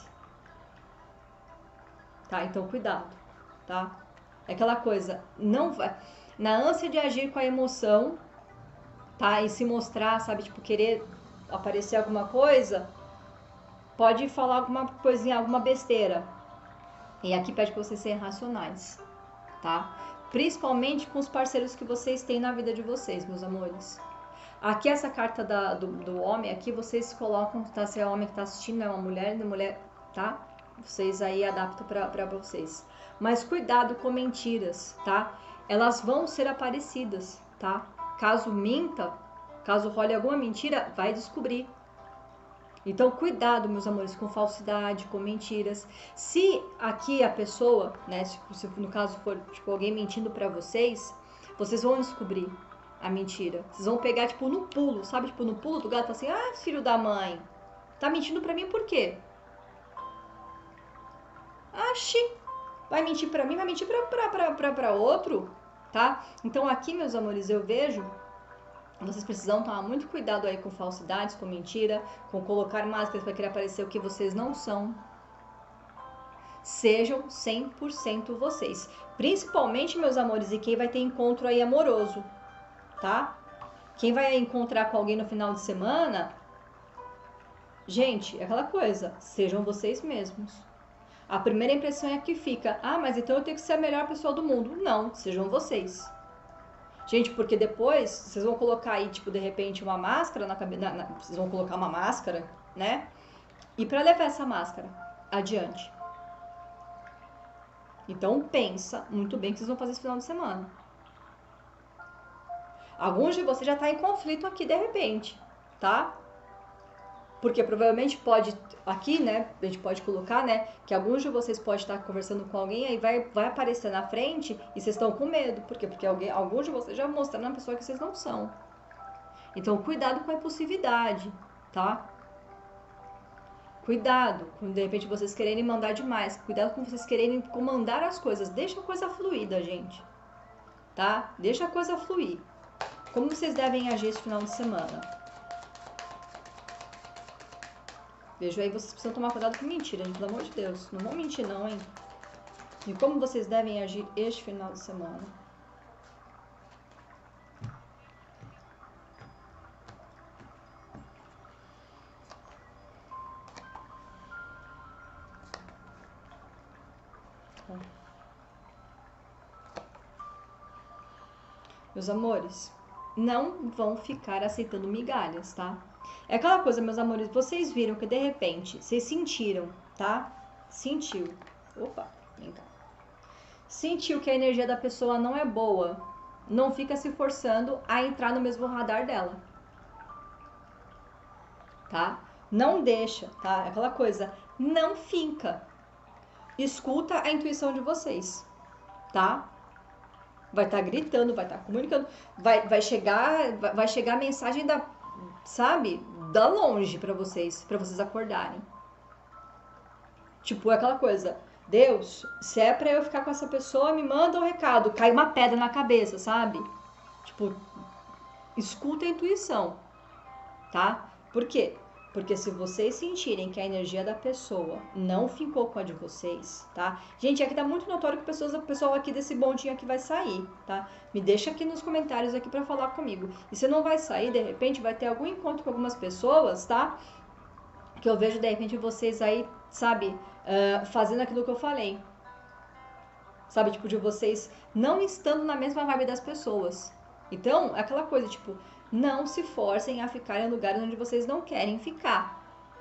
Tá? Então cuidado, tá? É aquela coisa, não vai... Na ânsia de agir com a emoção, tá? E se mostrar, sabe, tipo, querer aparecer alguma coisa, pode falar alguma coisinha, alguma besteira. E aqui pede pra vocês serem racionais, tá? Principalmente com os parceiros que vocês têm na vida de vocês, meus amores. Aqui essa carta do homem, aqui vocês colocam, tá? Se é homem que tá assistindo, é uma mulher, tá? Vocês aí adaptam pra vocês. Mas cuidado com mentiras, tá? Elas vão ser aparecidas, tá? Caso minta, caso role alguma mentira, vai descobrir. Então, cuidado, meus amores, com falsidade, com mentiras. Se aqui a pessoa, né, se no caso for tipo, alguém mentindo pra vocês, vocês vão descobrir a mentira. Vocês vão pegar, tipo, no pulo, sabe? Tipo, no pulo do gato, assim, ah, filho da mãe, tá mentindo pra mim por quê? Axi, vai mentir pra mim, vai mentir pra outro, tá? Então, aqui, meus amores, eu vejo... Vocês precisam tomar muito cuidado aí com falsidades, com mentira, com colocar máscaras para querer parecer o que vocês não são. Sejam 100% vocês. Principalmente, meus amores, e quem vai ter encontro aí amoroso, tá? Quem vai encontrar com alguém no final de semana, gente, é aquela coisa, sejam vocês mesmos. A primeira impressão é que fica, ah, mas então eu tenho que ser a melhor pessoa do mundo. Não, sejam vocês. Gente, porque depois vocês vão colocar aí, tipo, de repente uma máscara na cabeça, vocês vão colocar uma máscara, né? E para levar essa máscara adiante. Então pensa muito bem o que vocês vão fazer esse final de semana. Alguns de vocês já tá em conflito aqui de repente, tá? Porque provavelmente pode, aqui, né, a gente pode colocar, né, que alguns de vocês podem estar conversando com alguém, aí vai aparecer na frente e vocês estão com medo. Por quê? Porque alguns de vocês já mostraram uma pessoa que vocês não são. Então, cuidado com a impulsividade, tá? Cuidado com, de repente, vocês quererem mandar demais. Cuidado com vocês quererem comandar as coisas. Deixa a coisa fluida, gente, tá? Deixa a coisa fluir. Como vocês devem agir esse final de semana? Vejo aí, vocês precisam tomar cuidado com mentira, gente, pelo amor de Deus. Não vão mentir não, hein? E como vocês devem agir este final de semana? Meus amores, não vão ficar aceitando migalhas, tá? É aquela coisa, meus amores, vocês viram que de repente, vocês sentiram, tá? Sentiu. Opa, vem cá. Sentiu que a energia da pessoa não é boa. Não fica se forçando a entrar no mesmo radar dela. Tá? Não deixa, tá? É aquela coisa, não finca. Escuta a intuição de vocês, tá? Vai estar gritando, vai estar comunicando, vai chegar a mensagem da, sabe, da longe para vocês acordarem. Tipo, é aquela coisa, Deus, se é pra eu ficar com essa pessoa, me manda um recado, cai uma pedra na cabeça, sabe? Tipo, escuta a intuição, tá? Por quê? Porque se vocês sentirem que a energia da pessoa não ficou com a de vocês, tá? Gente, aqui tá muito notório que o pessoal aqui desse bondinho aqui vai sair, tá? Me deixa aqui nos comentários aqui pra falar comigo. E se não vai sair, de repente vai ter algum encontro com algumas pessoas, tá? Que eu vejo, de repente, vocês aí, sabe, fazendo aquilo que eu falei. Sabe, tipo, de vocês não estando na mesma vibe das pessoas. Então, é aquela coisa, tipo, não se forcem a ficar em lugares onde vocês não querem ficar.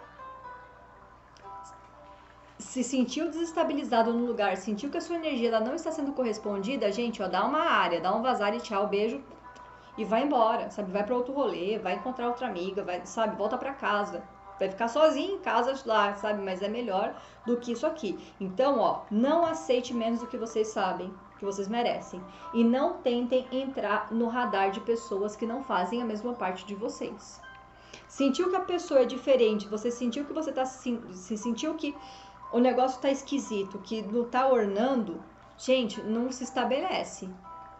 Se sentiu desestabilizado no lugar, sentiu que a sua energia ela não está sendo correspondida, gente, ó, dá uma área, dá um vazar e tchau, beijo e vai embora, sabe? Vai para outro rolê, vai encontrar outra amiga, vai, sabe? Volta para casa. Vai ficar sozinho em casa lá, sabe? Mas é melhor do que isso aqui. Então, ó, não aceite menos do que vocês sabem, que vocês merecem. E não tentem entrar no radar de pessoas que não fazem a mesma parte de vocês. Sentiu que a pessoa é diferente, você sentiu que você tá se sentiu que o negócio tá esquisito, que não tá ornando, gente, não se estabelece.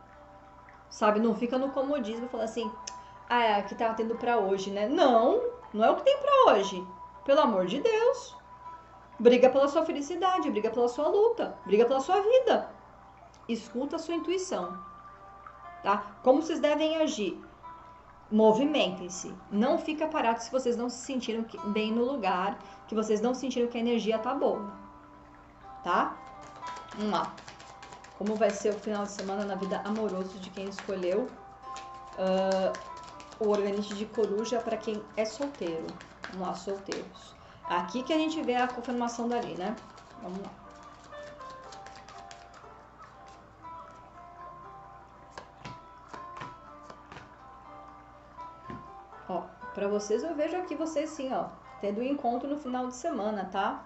Sabe? Não fica no comodismo e fala assim, ah, é que tá tendo pra hoje, né? Não, não é o que tem pra hoje. Pelo amor de Deus. Briga pela sua felicidade, briga pela sua luta, briga pela sua vida. Escuta a sua intuição, tá? Como vocês devem agir? Movimentem-se. Não fica parado se vocês não se sentiram bem no lugar, que vocês não sentiram que a energia tá boa, tá? Vamos lá. Como vai ser o final de semana na vida amorosa de quem escolheu o organismo de coruja para quem é solteiro. Vamos lá, solteiros. Aqui que a gente vê a confirmação dali, né? Vamos lá. Ó, pra vocês eu vejo aqui vocês sim, ó, tendo um encontro no final de semana, tá?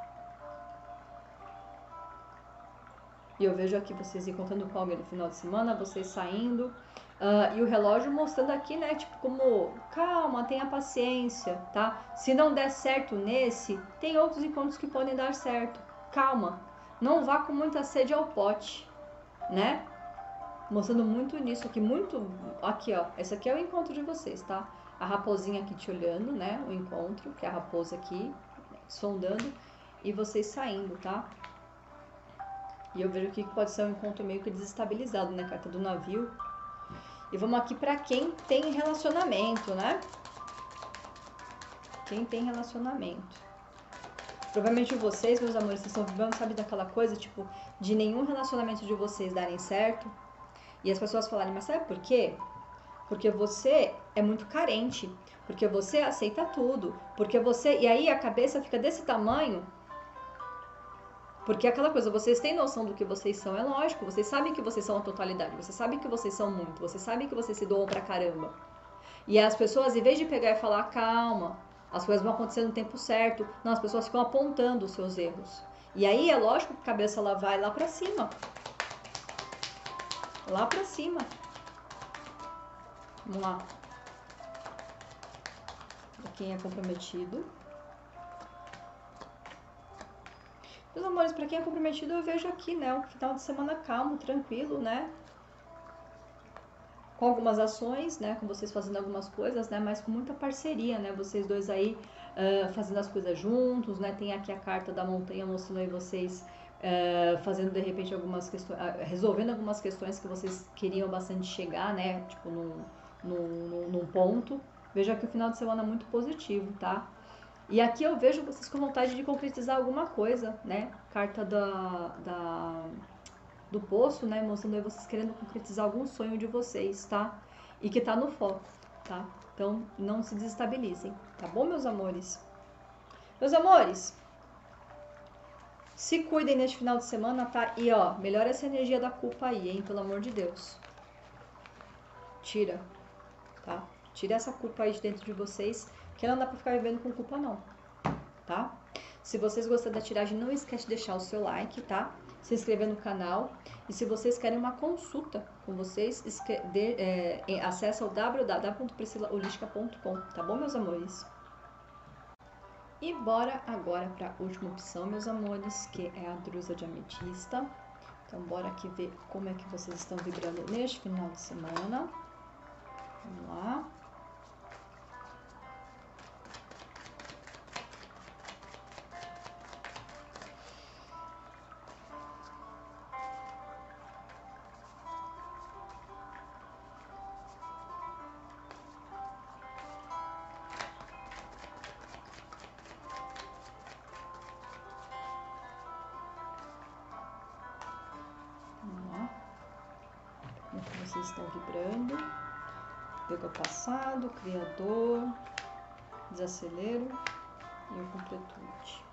E eu vejo aqui vocês encontrando com alguém no final de semana, vocês saindo. E o relógio mostrando aqui, né, tipo, como, calma, tenha paciência, tá? Se não der certo nesse, tem outros encontros que podem dar certo. Calma, não vá com muita sede ao pote, né? Mostrando muito nisso aqui, muito... Aqui, ó, esse aqui é o encontro de vocês, tá? A raposinha aqui te olhando, né, o encontro, que é a raposa aqui, sondando, e vocês saindo, tá? E eu vejo aqui que pode ser um encontro meio que desestabilizado, né? Carta do navio. E vamos aqui pra quem tem relacionamento, né? Quem tem relacionamento. Provavelmente vocês, meus amores, vocês estão vivendo, sabe, daquela coisa, tipo, de nenhum relacionamento de vocês darem certo. E as pessoas falarem, mas sabe por quê? Porque você é muito carente. Porque você aceita tudo. Porque você... E aí a cabeça fica desse tamanho... Porque aquela coisa, vocês têm noção do que vocês são, é lógico, vocês sabem que vocês são a totalidade, vocês sabem que vocês são muito, vocês sabem que vocês se doam pra caramba. E as pessoas, em vez de pegar e falar, calma, as coisas vão acontecer no tempo certo, não, as pessoas ficam apontando os seus erros. E aí é lógico que a cabeça ela vai lá pra cima. Lá pra cima. Vamos lá. Pra quem é comprometido. Meus amores, pra quem é comprometido, eu vejo aqui, né, um final de semana calmo, tranquilo, né? Com algumas ações, né, com vocês fazendo algumas coisas, né, mas com muita parceria, né? Vocês dois aí fazendo as coisas juntos, né? Tem aqui a carta da montanha mostrando aí vocês fazendo, de repente, algumas questões, resolvendo algumas questões que vocês queriam bastante chegar, né? Tipo, num ponto. Vejo aqui o final de semana muito positivo, tá? E aqui eu vejo vocês com vontade de concretizar alguma coisa, né? Carta do poço, né? Mostrando aí vocês querendo concretizar algum sonho de vocês, tá? E que tá no foco, tá? Então, não se desestabilizem, tá bom, meus amores? Meus amores, se cuidem neste final de semana, tá? E, ó, melhora essa energia da culpa aí, hein? Pelo amor de Deus. Tira, tá? Tira essa culpa aí de dentro de vocês, que não dá pra ficar vivendo com culpa não, tá? Se vocês gostaram da tiragem, não esquece de deixar o seu like, tá? Se inscrever no canal. E se vocês querem uma consulta com vocês, acessa o www.priscilaholistica.com, tá bom, meus amores? E bora agora para a última opção, meus amores, que é a drusa de ametista. Então, bora aqui ver como é que vocês estão vibrando neste final de semana. Vamos lá. Como que vocês estão vibrando? Pega o passado, criador, desacelero e o completude.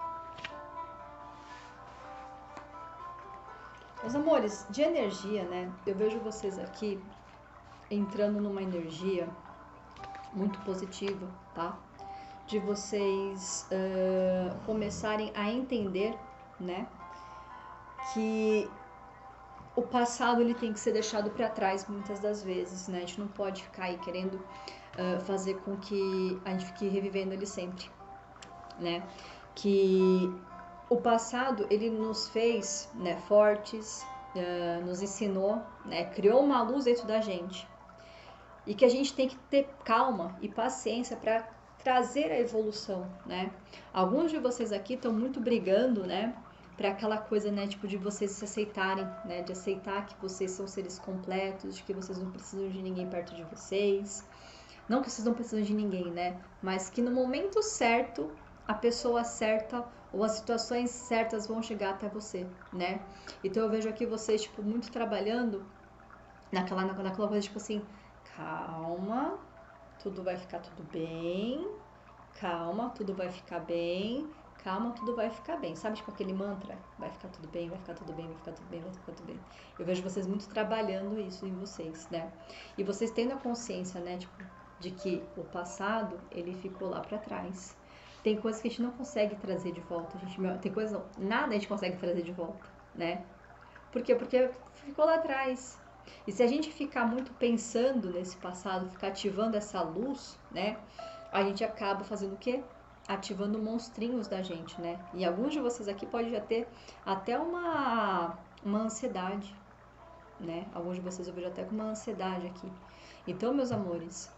Meus amores, de energia, né? Eu vejo vocês aqui entrando numa energia muito positiva, tá? De vocês começarem a entender, né? Que o passado ele tem que ser deixado para trás muitas das vezes, né? A gente não pode ficar aí querendo fazer com que a gente fique revivendo ele sempre, né? Que o passado ele nos fez, né, fortes, nos ensinou, né? Criou uma luz dentro da gente e que a gente tem que ter calma e paciência para trazer a evolução, né? Alguns de vocês aqui estão muito brigando, né? Para aquela coisa, né? Tipo, de vocês se aceitarem, né? De aceitar que vocês são seres completos, de que vocês não precisam de ninguém perto de vocês. Não que vocês não precisam de ninguém, né? Mas que no momento certo, a pessoa certa ou as situações certas vão chegar até você, né? Então eu vejo aqui vocês, tipo, muito trabalhando naquela coisa, tipo assim, calma, tudo vai ficar tudo bem, calma, tudo vai ficar bem, calma, tudo vai ficar bem. Sabe, tipo aquele mantra? Vai ficar tudo bem, vai ficar tudo bem, vai ficar tudo bem, vai ficar tudo bem. Eu vejo vocês muito trabalhando isso em vocês, né? E vocês tendo a consciência, né, tipo, de que o passado, ele ficou lá pra trás. Tem coisas que a gente não consegue trazer de volta. Tem coisas, nada a gente consegue trazer de volta, né? Por quê? Porque ficou lá atrás. E se a gente ficar muito pensando nesse passado, ficar ativando essa luz, né? A gente acaba fazendo o quê? Ativando monstrinhos da gente, né? E alguns de vocês aqui podem já ter até uma ansiedade, né? Alguns de vocês eu vejo até com uma ansiedade aqui. Então, meus amores,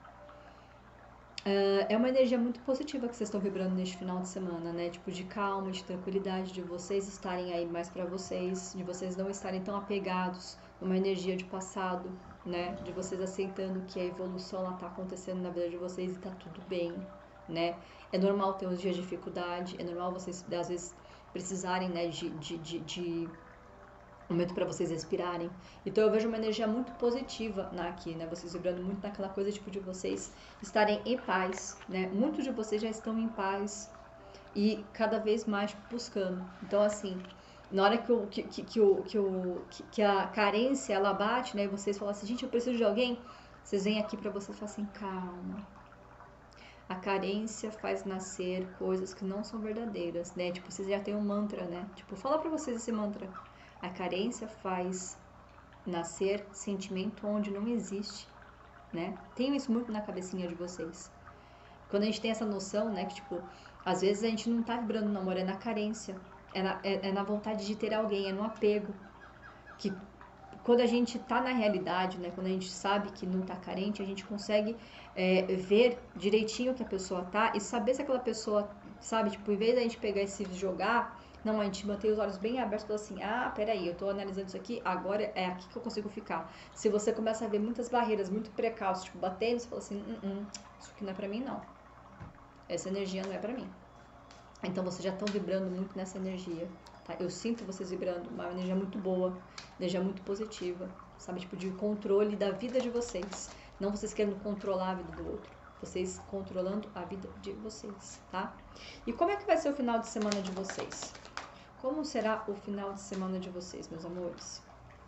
é uma energia muito positiva que vocês estão vibrando neste final de semana, né? Tipo, de calma, de tranquilidade, de vocês estarem aí mais pra vocês, de vocês não estarem tão apegados numa energia de passado, né? De vocês aceitando que a evolução ela tá acontecendo na vida de vocês e tá tudo bem, né? É normal ter uns dias de dificuldade, é normal vocês, às vezes, precisarem, né, de momento para vocês respirarem. Então eu vejo uma energia muito positiva aqui, né? Vocês vibrando muito naquela coisa tipo de vocês estarem em paz, né? Muitos de vocês já estão em paz e cada vez mais buscando. Então assim, na hora que a carência ela bate, né? E vocês falam assim, gente, eu preciso de alguém. Vocês vêm aqui para vocês e falam assim, calma. A carência faz nascer coisas que não são verdadeiras, né? Tipo, vocês já têm um mantra, né? Tipo, fala para vocês esse mantra. A carência faz nascer sentimento onde não existe, né? Tenham isso muito na cabecinha de vocês. Quando a gente tem essa noção, né, que tipo, às vezes a gente não tá vibrando no amor, é na carência, é na vontade de ter alguém, é no apego. Que quando a gente tá na realidade, né, quando a gente sabe que não tá carente, a gente consegue ver direitinho que a pessoa tá e saber se aquela pessoa, sabe, tipo, em vez da gente pegar e se jogar. Não, a gente mantém os olhos bem abertos e fala assim, ah, peraí, eu tô analisando isso aqui, agora é aqui que eu consigo ficar. Se você começa a ver muitas barreiras, muito precalços, tipo, batendo, você fala assim, isso aqui não é pra mim, não. Essa energia não é pra mim. Então, vocês já estão vibrando muito nessa energia, tá? Eu sinto vocês vibrando uma energia muito boa, energia muito positiva, sabe? Tipo, de controle da vida de vocês. Não vocês querendo controlar a vida do outro. Vocês controlando a vida de vocês, tá? E como é que vai ser o final de semana de vocês? Como será o final de semana de vocês, meus amores?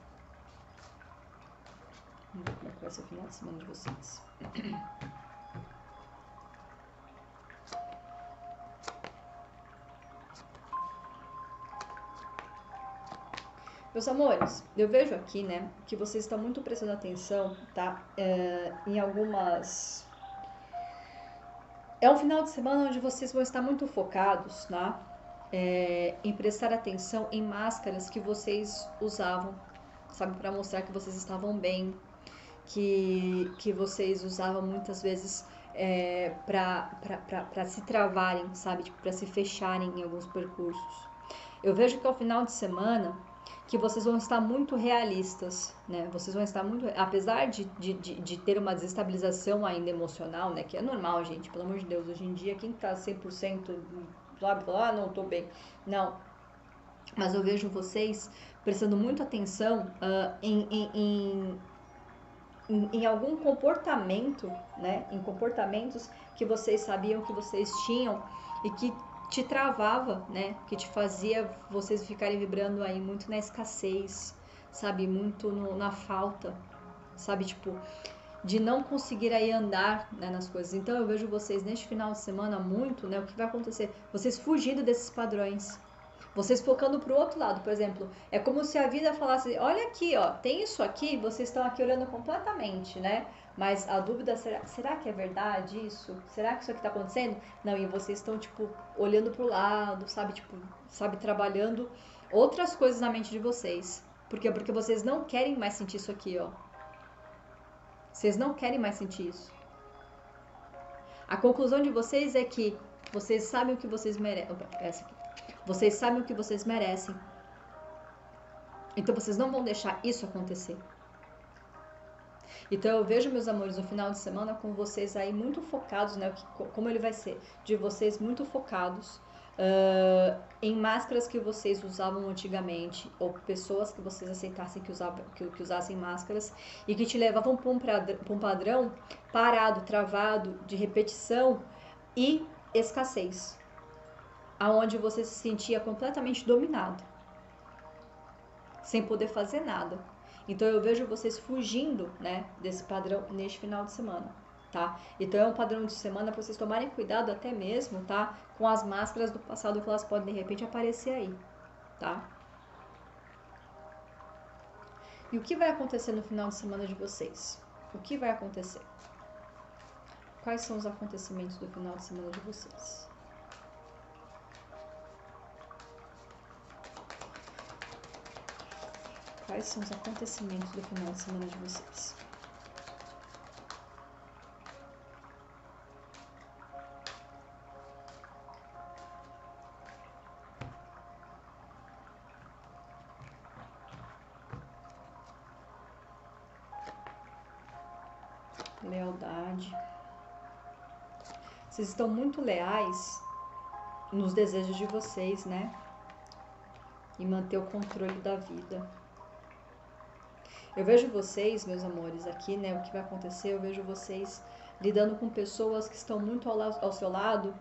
Vamos ver como é que vai ser o final de semana de vocês. Meus amores, eu vejo aqui, né, que vocês estão muito prestando atenção, tá? Em algumas... É um final de semana onde vocês vão estar muito focados, tá? Em prestar atenção em máscaras que vocês usavam, sabe? Para mostrar que vocês estavam bem, que vocês usavam muitas vezes para se travarem, sabe? Tipo, para se fecharem em alguns percursos. Eu vejo que ao final de semana que vocês vão estar muito realistas, né? Vocês vão estar muito... Apesar de ter uma desestabilização ainda emocional, né? Que é normal, gente. Pelo amor de Deus, hoje em dia, quem tá 100%, sabe? Falar, ah, não, tô bem. Não. Mas eu vejo vocês prestando muita atenção em algum comportamento, né? Em comportamentos que vocês sabiam que vocês tinham e que te travava, né? Que te fazia vocês ficarem vibrando aí muito na escassez, sabe? Muito na falta, sabe? Tipo, de não conseguir aí andar, né, nas coisas. Então eu vejo vocês neste final de semana muito, né? O que vai acontecer? Vocês fugindo desses padrões. Vocês focando pro outro lado, por exemplo. É como se a vida falasse, olha aqui, ó, tem isso aqui, vocês estão aqui olhando completamente, né? Mas a dúvida, será que é verdade isso? Será que isso aqui tá acontecendo? Não, e vocês estão, tipo, olhando pro lado, sabe? Tipo, sabe, trabalhando outras coisas na mente de vocês. Por quê? Porque vocês não querem mais sentir isso aqui, ó. Vocês não querem mais sentir isso. A conclusão de vocês é que vocês sabem o que vocês merecem. Essa aqui. Vocês sabem o que vocês merecem. Então vocês não vão deixar isso acontecer. Então eu vejo, meus amores, no final de semana com vocês aí muito focados, né? Como ele vai ser? De vocês muito focados em máscaras que vocês usavam antigamente, ou pessoas que vocês aceitassem que usassem máscaras e que te levavam para um padrão parado, travado, de repetição e escassez, aonde você se sentia completamente dominado, sem poder fazer nada. Então eu vejo vocês fugindo, né, desse padrão neste final de semana, tá? Então é um padrão de semana para vocês tomarem cuidado até mesmo, tá? Com as máscaras do passado que elas podem de repente aparecer aí, tá? E o que vai acontecer no final de semana de vocês? O que vai acontecer? Quais são os acontecimentos do final de semana de vocês? Quais são os acontecimentos do final de semana de vocês? Lealdade. Vocês estão muito leais nos desejos de vocês, né? E manter o controle da vida. Eu vejo vocês, meus amores, aqui, né? O que vai acontecer? Eu vejo vocês lidando com pessoas que estão muito ao seu lado,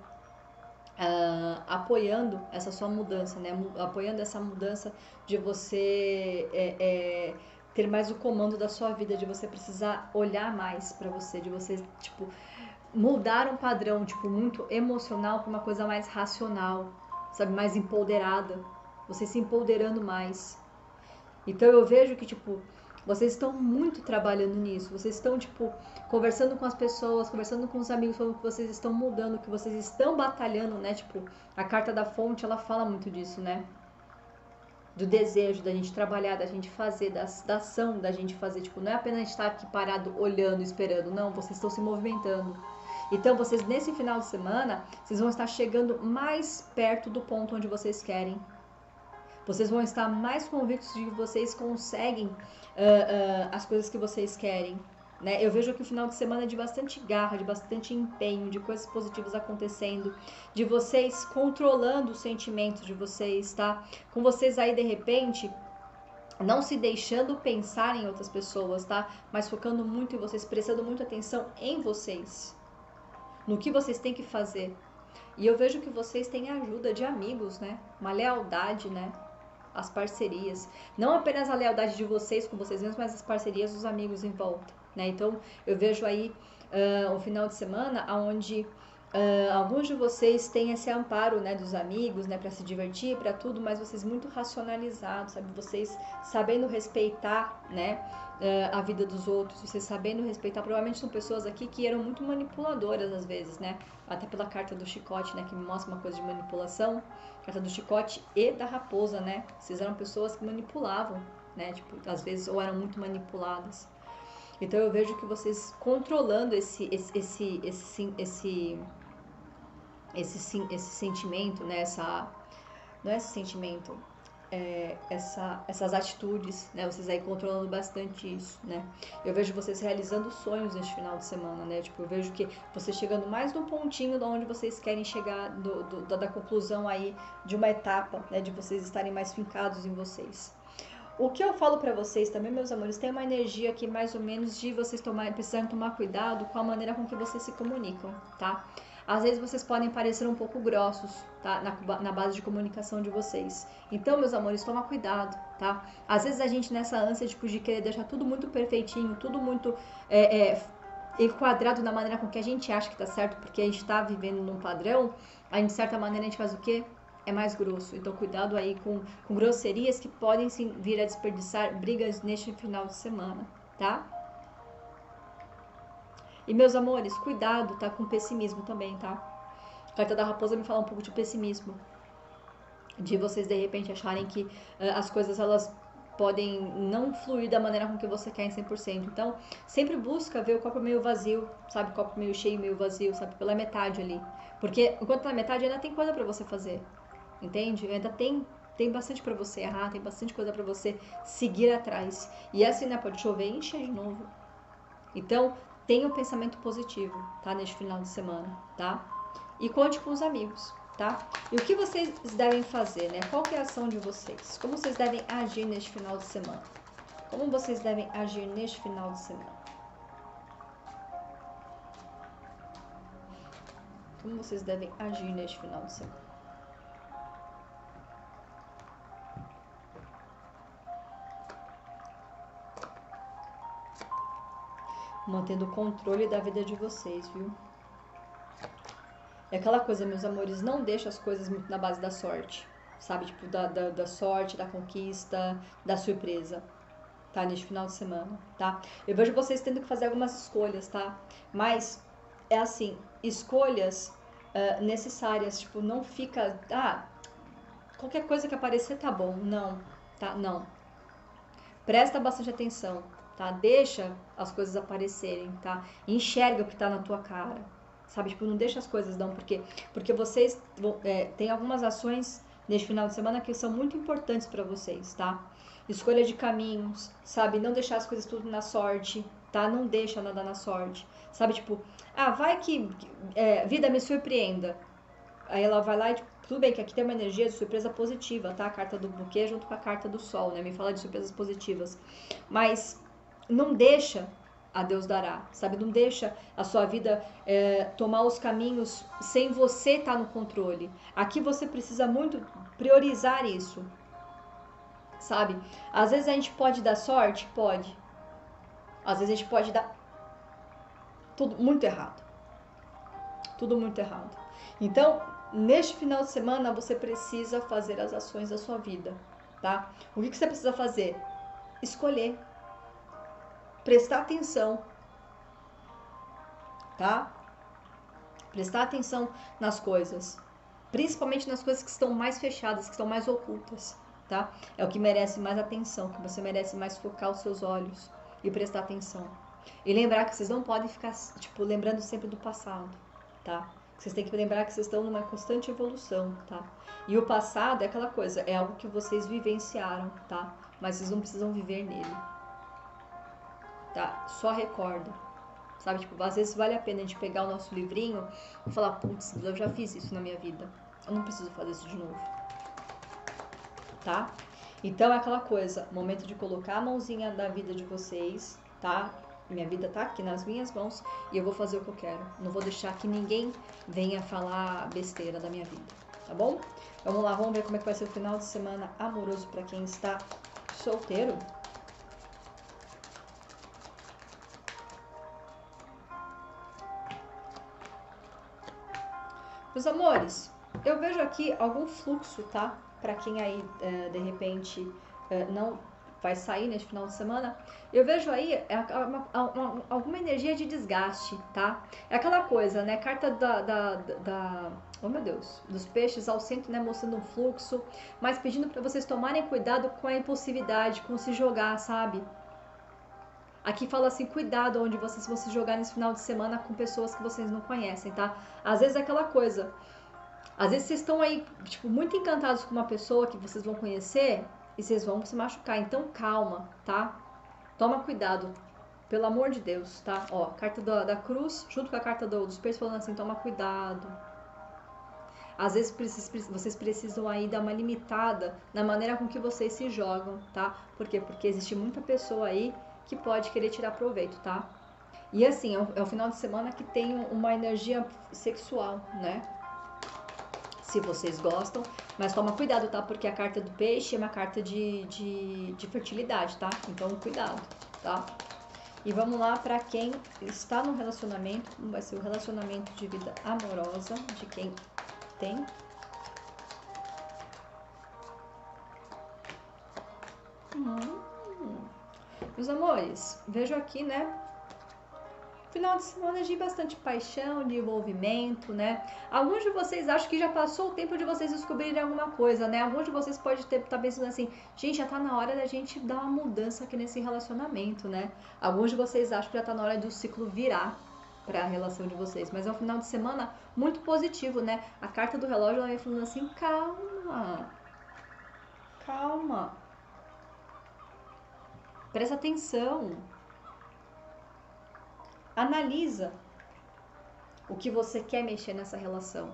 apoiando essa sua mudança, né? Apoiando essa mudança de você ter mais o comando da sua vida, de você precisar olhar mais pra você, de você, tipo, mudar um padrão, tipo, muito emocional pra uma coisa mais racional, sabe? Mais empoderada. Você se empoderando mais. Então eu vejo que, tipo, vocês estão muito trabalhando nisso. Vocês estão, tipo, conversando com as pessoas, conversando com os amigos, falando que vocês estão mudando, que vocês estão batalhando, né? Tipo, a carta da fonte, ela fala muito disso, né? Do desejo, da gente trabalhar, da gente fazer, da ação da gente fazer. Tipo, não é apenas a gente estar aqui parado, olhando, esperando. Não, vocês estão se movimentando. Então, vocês, nesse final de semana, vocês vão estar chegando mais perto do ponto onde vocês querem. Vocês vão estar mais convictos de que vocês conseguem as coisas que vocês querem, né? Eu vejo que o final de semana é de bastante garra, de bastante empenho, de coisas positivas acontecendo, de vocês controlando os sentimentos de vocês, tá? Com vocês aí, de repente, não se deixando pensar em outras pessoas, tá? Mas focando muito em vocês, prestando muita atenção em vocês, no que vocês têm que fazer. E eu vejo que vocês têm a ajuda de amigos, né? Uma lealdade, né? As parcerias, não apenas a lealdade de vocês com vocês mesmos, mas as parcerias dos amigos em volta, né? Então eu vejo aí um final de semana onde alguns de vocês têm esse amparo, né, dos amigos, né, para se divertir, para tudo, mas vocês muito racionalizados, sabe? Vocês sabendo respeitar, né, a vida dos outros, vocês sabendo respeitar. Provavelmente são pessoas aqui que eram muito manipuladoras às vezes, né? Até pela carta do chicote, né, que me mostra uma coisa de manipulação. Carta do chicote e da raposa, né? Vocês eram pessoas que manipulavam, né? Tipo, às vezes, ou eram muito manipuladas. Então eu vejo que vocês controlando esse sentimento, né? Não é esse sentimento, essas atitudes, né? Vocês aí controlando bastante isso, né? Eu vejo vocês realizando sonhos neste final de semana, né? Tipo, eu vejo que vocês chegando mais no pontinho de onde vocês querem chegar, da conclusão aí de uma etapa, né? De vocês estarem mais fincados em vocês. O que eu falo pra vocês também, meus amores, tem uma energia aqui mais ou menos de vocês precisarem tomar cuidado com a maneira com que vocês se comunicam, tá? Às vezes vocês podem parecer um pouco grossos, tá? Na base de comunicação de vocês. Então, meus amores, toma cuidado, tá? Às vezes a gente nessa ânsia tipo, de querer deixar tudo muito perfeitinho, tudo muito enquadrado na maneira com que a gente acha que tá certo, porque a gente tá vivendo num padrão, aí de certa maneira a gente faz o quê? É mais grosso. Então, cuidado aí com grosserias que podem sim vir a desperdiçar brigas neste final de semana, tá? E, meus amores, cuidado, tá? Com pessimismo também, tá? A carta da raposa me fala um pouco de pessimismo. De vocês, de repente, acharem que as coisas, elas podem não fluir da maneira com que você quer em 100%. Então, sempre busca ver o copo meio vazio, sabe? O copo meio cheio, meio vazio, sabe? Pela metade ali. Porque enquanto na metade ainda tem coisa pra você fazer, entende? Ainda tem bastante pra você errar, tem bastante coisa pra você seguir atrás. E assim, né? Pode chover e encher de novo. Então, tenha um pensamento positivo, tá? Neste final de semana, tá? E conte com os amigos, tá? E o que vocês devem fazer, né? Qual que é a ação de vocês? Como vocês devem agir neste final de semana? Como vocês devem agir neste final de semana? Como vocês devem agir neste final de semana? Mantendo o controle da vida de vocês, viu? É aquela coisa, meus amores, não deixa as coisas muito na base da sorte, sabe? Tipo, da sorte, da conquista, da surpresa, tá? Neste final de semana, tá? Eu vejo vocês tendo que fazer algumas escolhas, tá? Mas, é assim, escolhas necessárias, tipo, não fica, qualquer coisa que aparecer tá bom, não, tá? Não. Presta bastante atenção, tá? Deixa as coisas aparecerem, tá? Enxerga o que tá na tua cara, sabe? Tipo, não deixa as coisas não, porque vocês têm algumas ações neste final de semana que são muito importantes para vocês, tá? Escolha de caminhos, sabe? Não deixar as coisas tudo na sorte, tá? Não deixa nada na sorte, sabe? Tipo, vai que vida me surpreenda. Aí ela vai lá e, tipo, tudo bem que aqui tem uma energia de surpresa positiva, tá? A carta do buquê junto com a carta do sol, né? Me fala de surpresas positivas. Mas não deixa a Deus dará, sabe? Não deixa a sua vida tomar os caminhos sem você estar no controle. Aqui você precisa muito priorizar isso, sabe? Às vezes a gente pode dar sorte? Pode. Às vezes a gente pode dar tudo muito errado. Tudo muito errado. Então, neste final de semana, você precisa fazer as ações da sua vida, tá? O que você precisa fazer? Escolher. Prestar atenção, tá? Prestar atenção nas coisas. Principalmente nas coisas que estão mais fechadas, que estão mais ocultas, tá? É o que merece mais atenção, que você merece mais focar os seus olhos e prestar atenção. E lembrar que vocês não podem ficar, tipo, lembrando sempre do passado, tá? Vocês têm que lembrar que vocês estão numa constante evolução, tá? E o passado é aquela coisa, é algo que vocês vivenciaram, tá? Mas vocês não precisam viver nele, tá? Só recorda, sabe? Tipo, às vezes vale a pena a gente pegar o nosso livrinho e falar, putz, eu já fiz isso na minha vida, eu não preciso fazer isso de novo, tá? Então é aquela coisa, momento de colocar a mãozinha da vida de vocês, tá? Minha vida tá aqui nas minhas mãos e eu vou fazer o que eu quero. Não vou deixar que ninguém venha falar besteira da minha vida, tá bom? Vamos lá, vamos ver como é que vai ser o final de semana amoroso para quem está solteiro. Meus amores, eu vejo aqui algum fluxo, tá? Para quem aí, de repente, não vai sair neste final de semana, eu vejo aí alguma energia de desgaste, tá? É aquela coisa, né? Carta oh meu Deus, dos peixes ao centro, né? Mostrando um fluxo, mas pedindo para vocês tomarem cuidado com a impulsividade, com se jogar, sabe? Aqui fala assim, cuidado onde vocês vão se jogar nesse final de semana com pessoas que vocês não conhecem, tá? Às vezes é aquela coisa, às vezes vocês estão aí, tipo, muito encantados com uma pessoa que vocês vão conhecer e vocês vão se machucar, então calma, tá? Toma cuidado, pelo amor de Deus, tá? Ó, carta da cruz, junto com a carta dos peixes, falando assim, toma cuidado. Às vezes vocês precisam aí dar uma limitada na maneira com que vocês se jogam, tá? Por quê? Porque existe muita pessoa aí que pode querer tirar proveito, tá? E assim, é um final de semana que tem uma energia sexual, né? Se vocês gostam, mas toma cuidado, tá? Porque a carta do peixe é uma carta de fertilidade, tá? Então, cuidado, tá? E vamos lá para quem está no relacionamento, como vai ser o relacionamento de vida amorosa de quem tem. Meus amores, vejo aqui, né? Final de semana de bastante paixão, de envolvimento, né? Alguns de vocês acham que já passou o tempo de vocês descobrirem alguma coisa, né? Alguns de vocês podem estar pensando assim, gente, já tá na hora da gente dar uma mudança aqui nesse relacionamento, né? Alguns de vocês acham que já tá na hora do ciclo virar para a relação de vocês, mas é um final de semana muito positivo, né? A carta do relógio, ela vai falando assim, calma, calma, presta atenção, analisa o que você quer mexer nessa relação.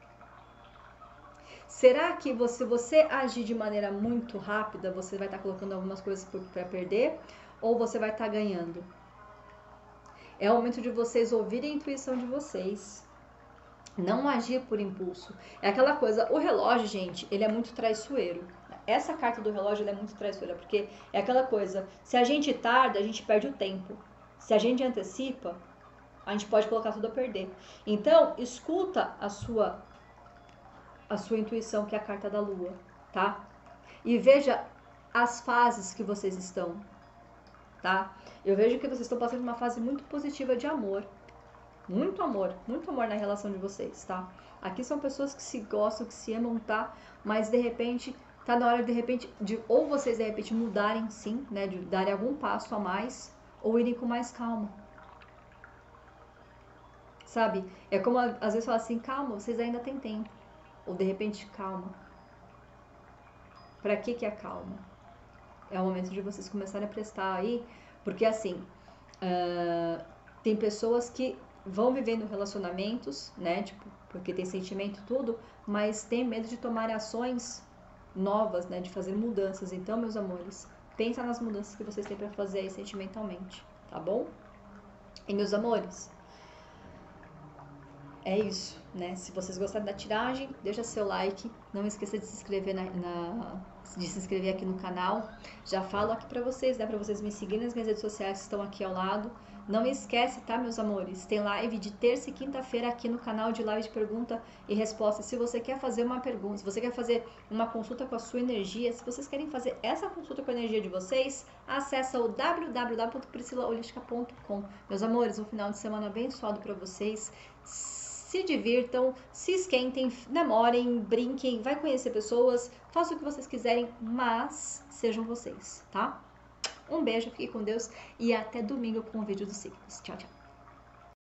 Será que você agir de maneira muito rápida, você vai estar colocando algumas coisas para perder ou você vai estar ganhando? É o momento de vocês ouvirem a intuição de vocês. Não agir por impulso. É aquela coisa, o relógio, gente, ele é muito traiçoeiro. Essa carta do relógio ela é muito traiçoeira, porque é aquela coisa, se a gente tarda, a gente perde o tempo. Se a gente antecipa, a gente pode colocar tudo a perder. Então, escuta a sua intuição, que é a carta da lua, tá? E veja as fases que vocês estão, tá? Eu vejo que vocês estão passando uma fase muito positiva de amor. Muito amor na relação de vocês, tá? Aqui são pessoas que se gostam, que se amam, tá? Mas de repente, tá na hora de ou vocês de repente mudarem sim, né? De darem algum passo a mais, ou irem com mais calma. Sabe? É como às vezes falar assim, calma, vocês ainda têm tempo. Ou de repente, calma. Pra que é calma? É o momento de vocês começarem a prestar aí, porque assim, tem pessoas que vão vivendo relacionamentos, né, tipo, porque tem sentimento tudo, mas tem medo de tomar ações novas, né, de fazer mudanças. Então, meus amores, pensa nas mudanças que vocês têm para fazer aí sentimentalmente, tá bom? E meus amores, é isso, né? Se vocês gostaram da tiragem, deixa seu like, não esqueça de se inscrever de se inscrever aqui no canal. Já falo aqui pra vocês, né? Pra vocês me seguirem nas minhas redes sociais que estão aqui ao lado. Não esquece, tá, meus amores? Tem live de terça e quinta-feira aqui no canal de live de pergunta e resposta. Se você quer fazer uma pergunta, se você quer fazer uma consulta com a sua energia, se vocês querem fazer essa consulta com a energia de vocês, acessa o www.priscilaholistica.com. Meus amores, um final de semana abençoado pra vocês. Se divirtam, se esquentem, namorem, brinquem, vai conhecer pessoas, façam o que vocês quiserem, mas sejam vocês, tá? Um beijo, fique com Deus e até domingo com o vídeo dos signos. Tchau, tchau.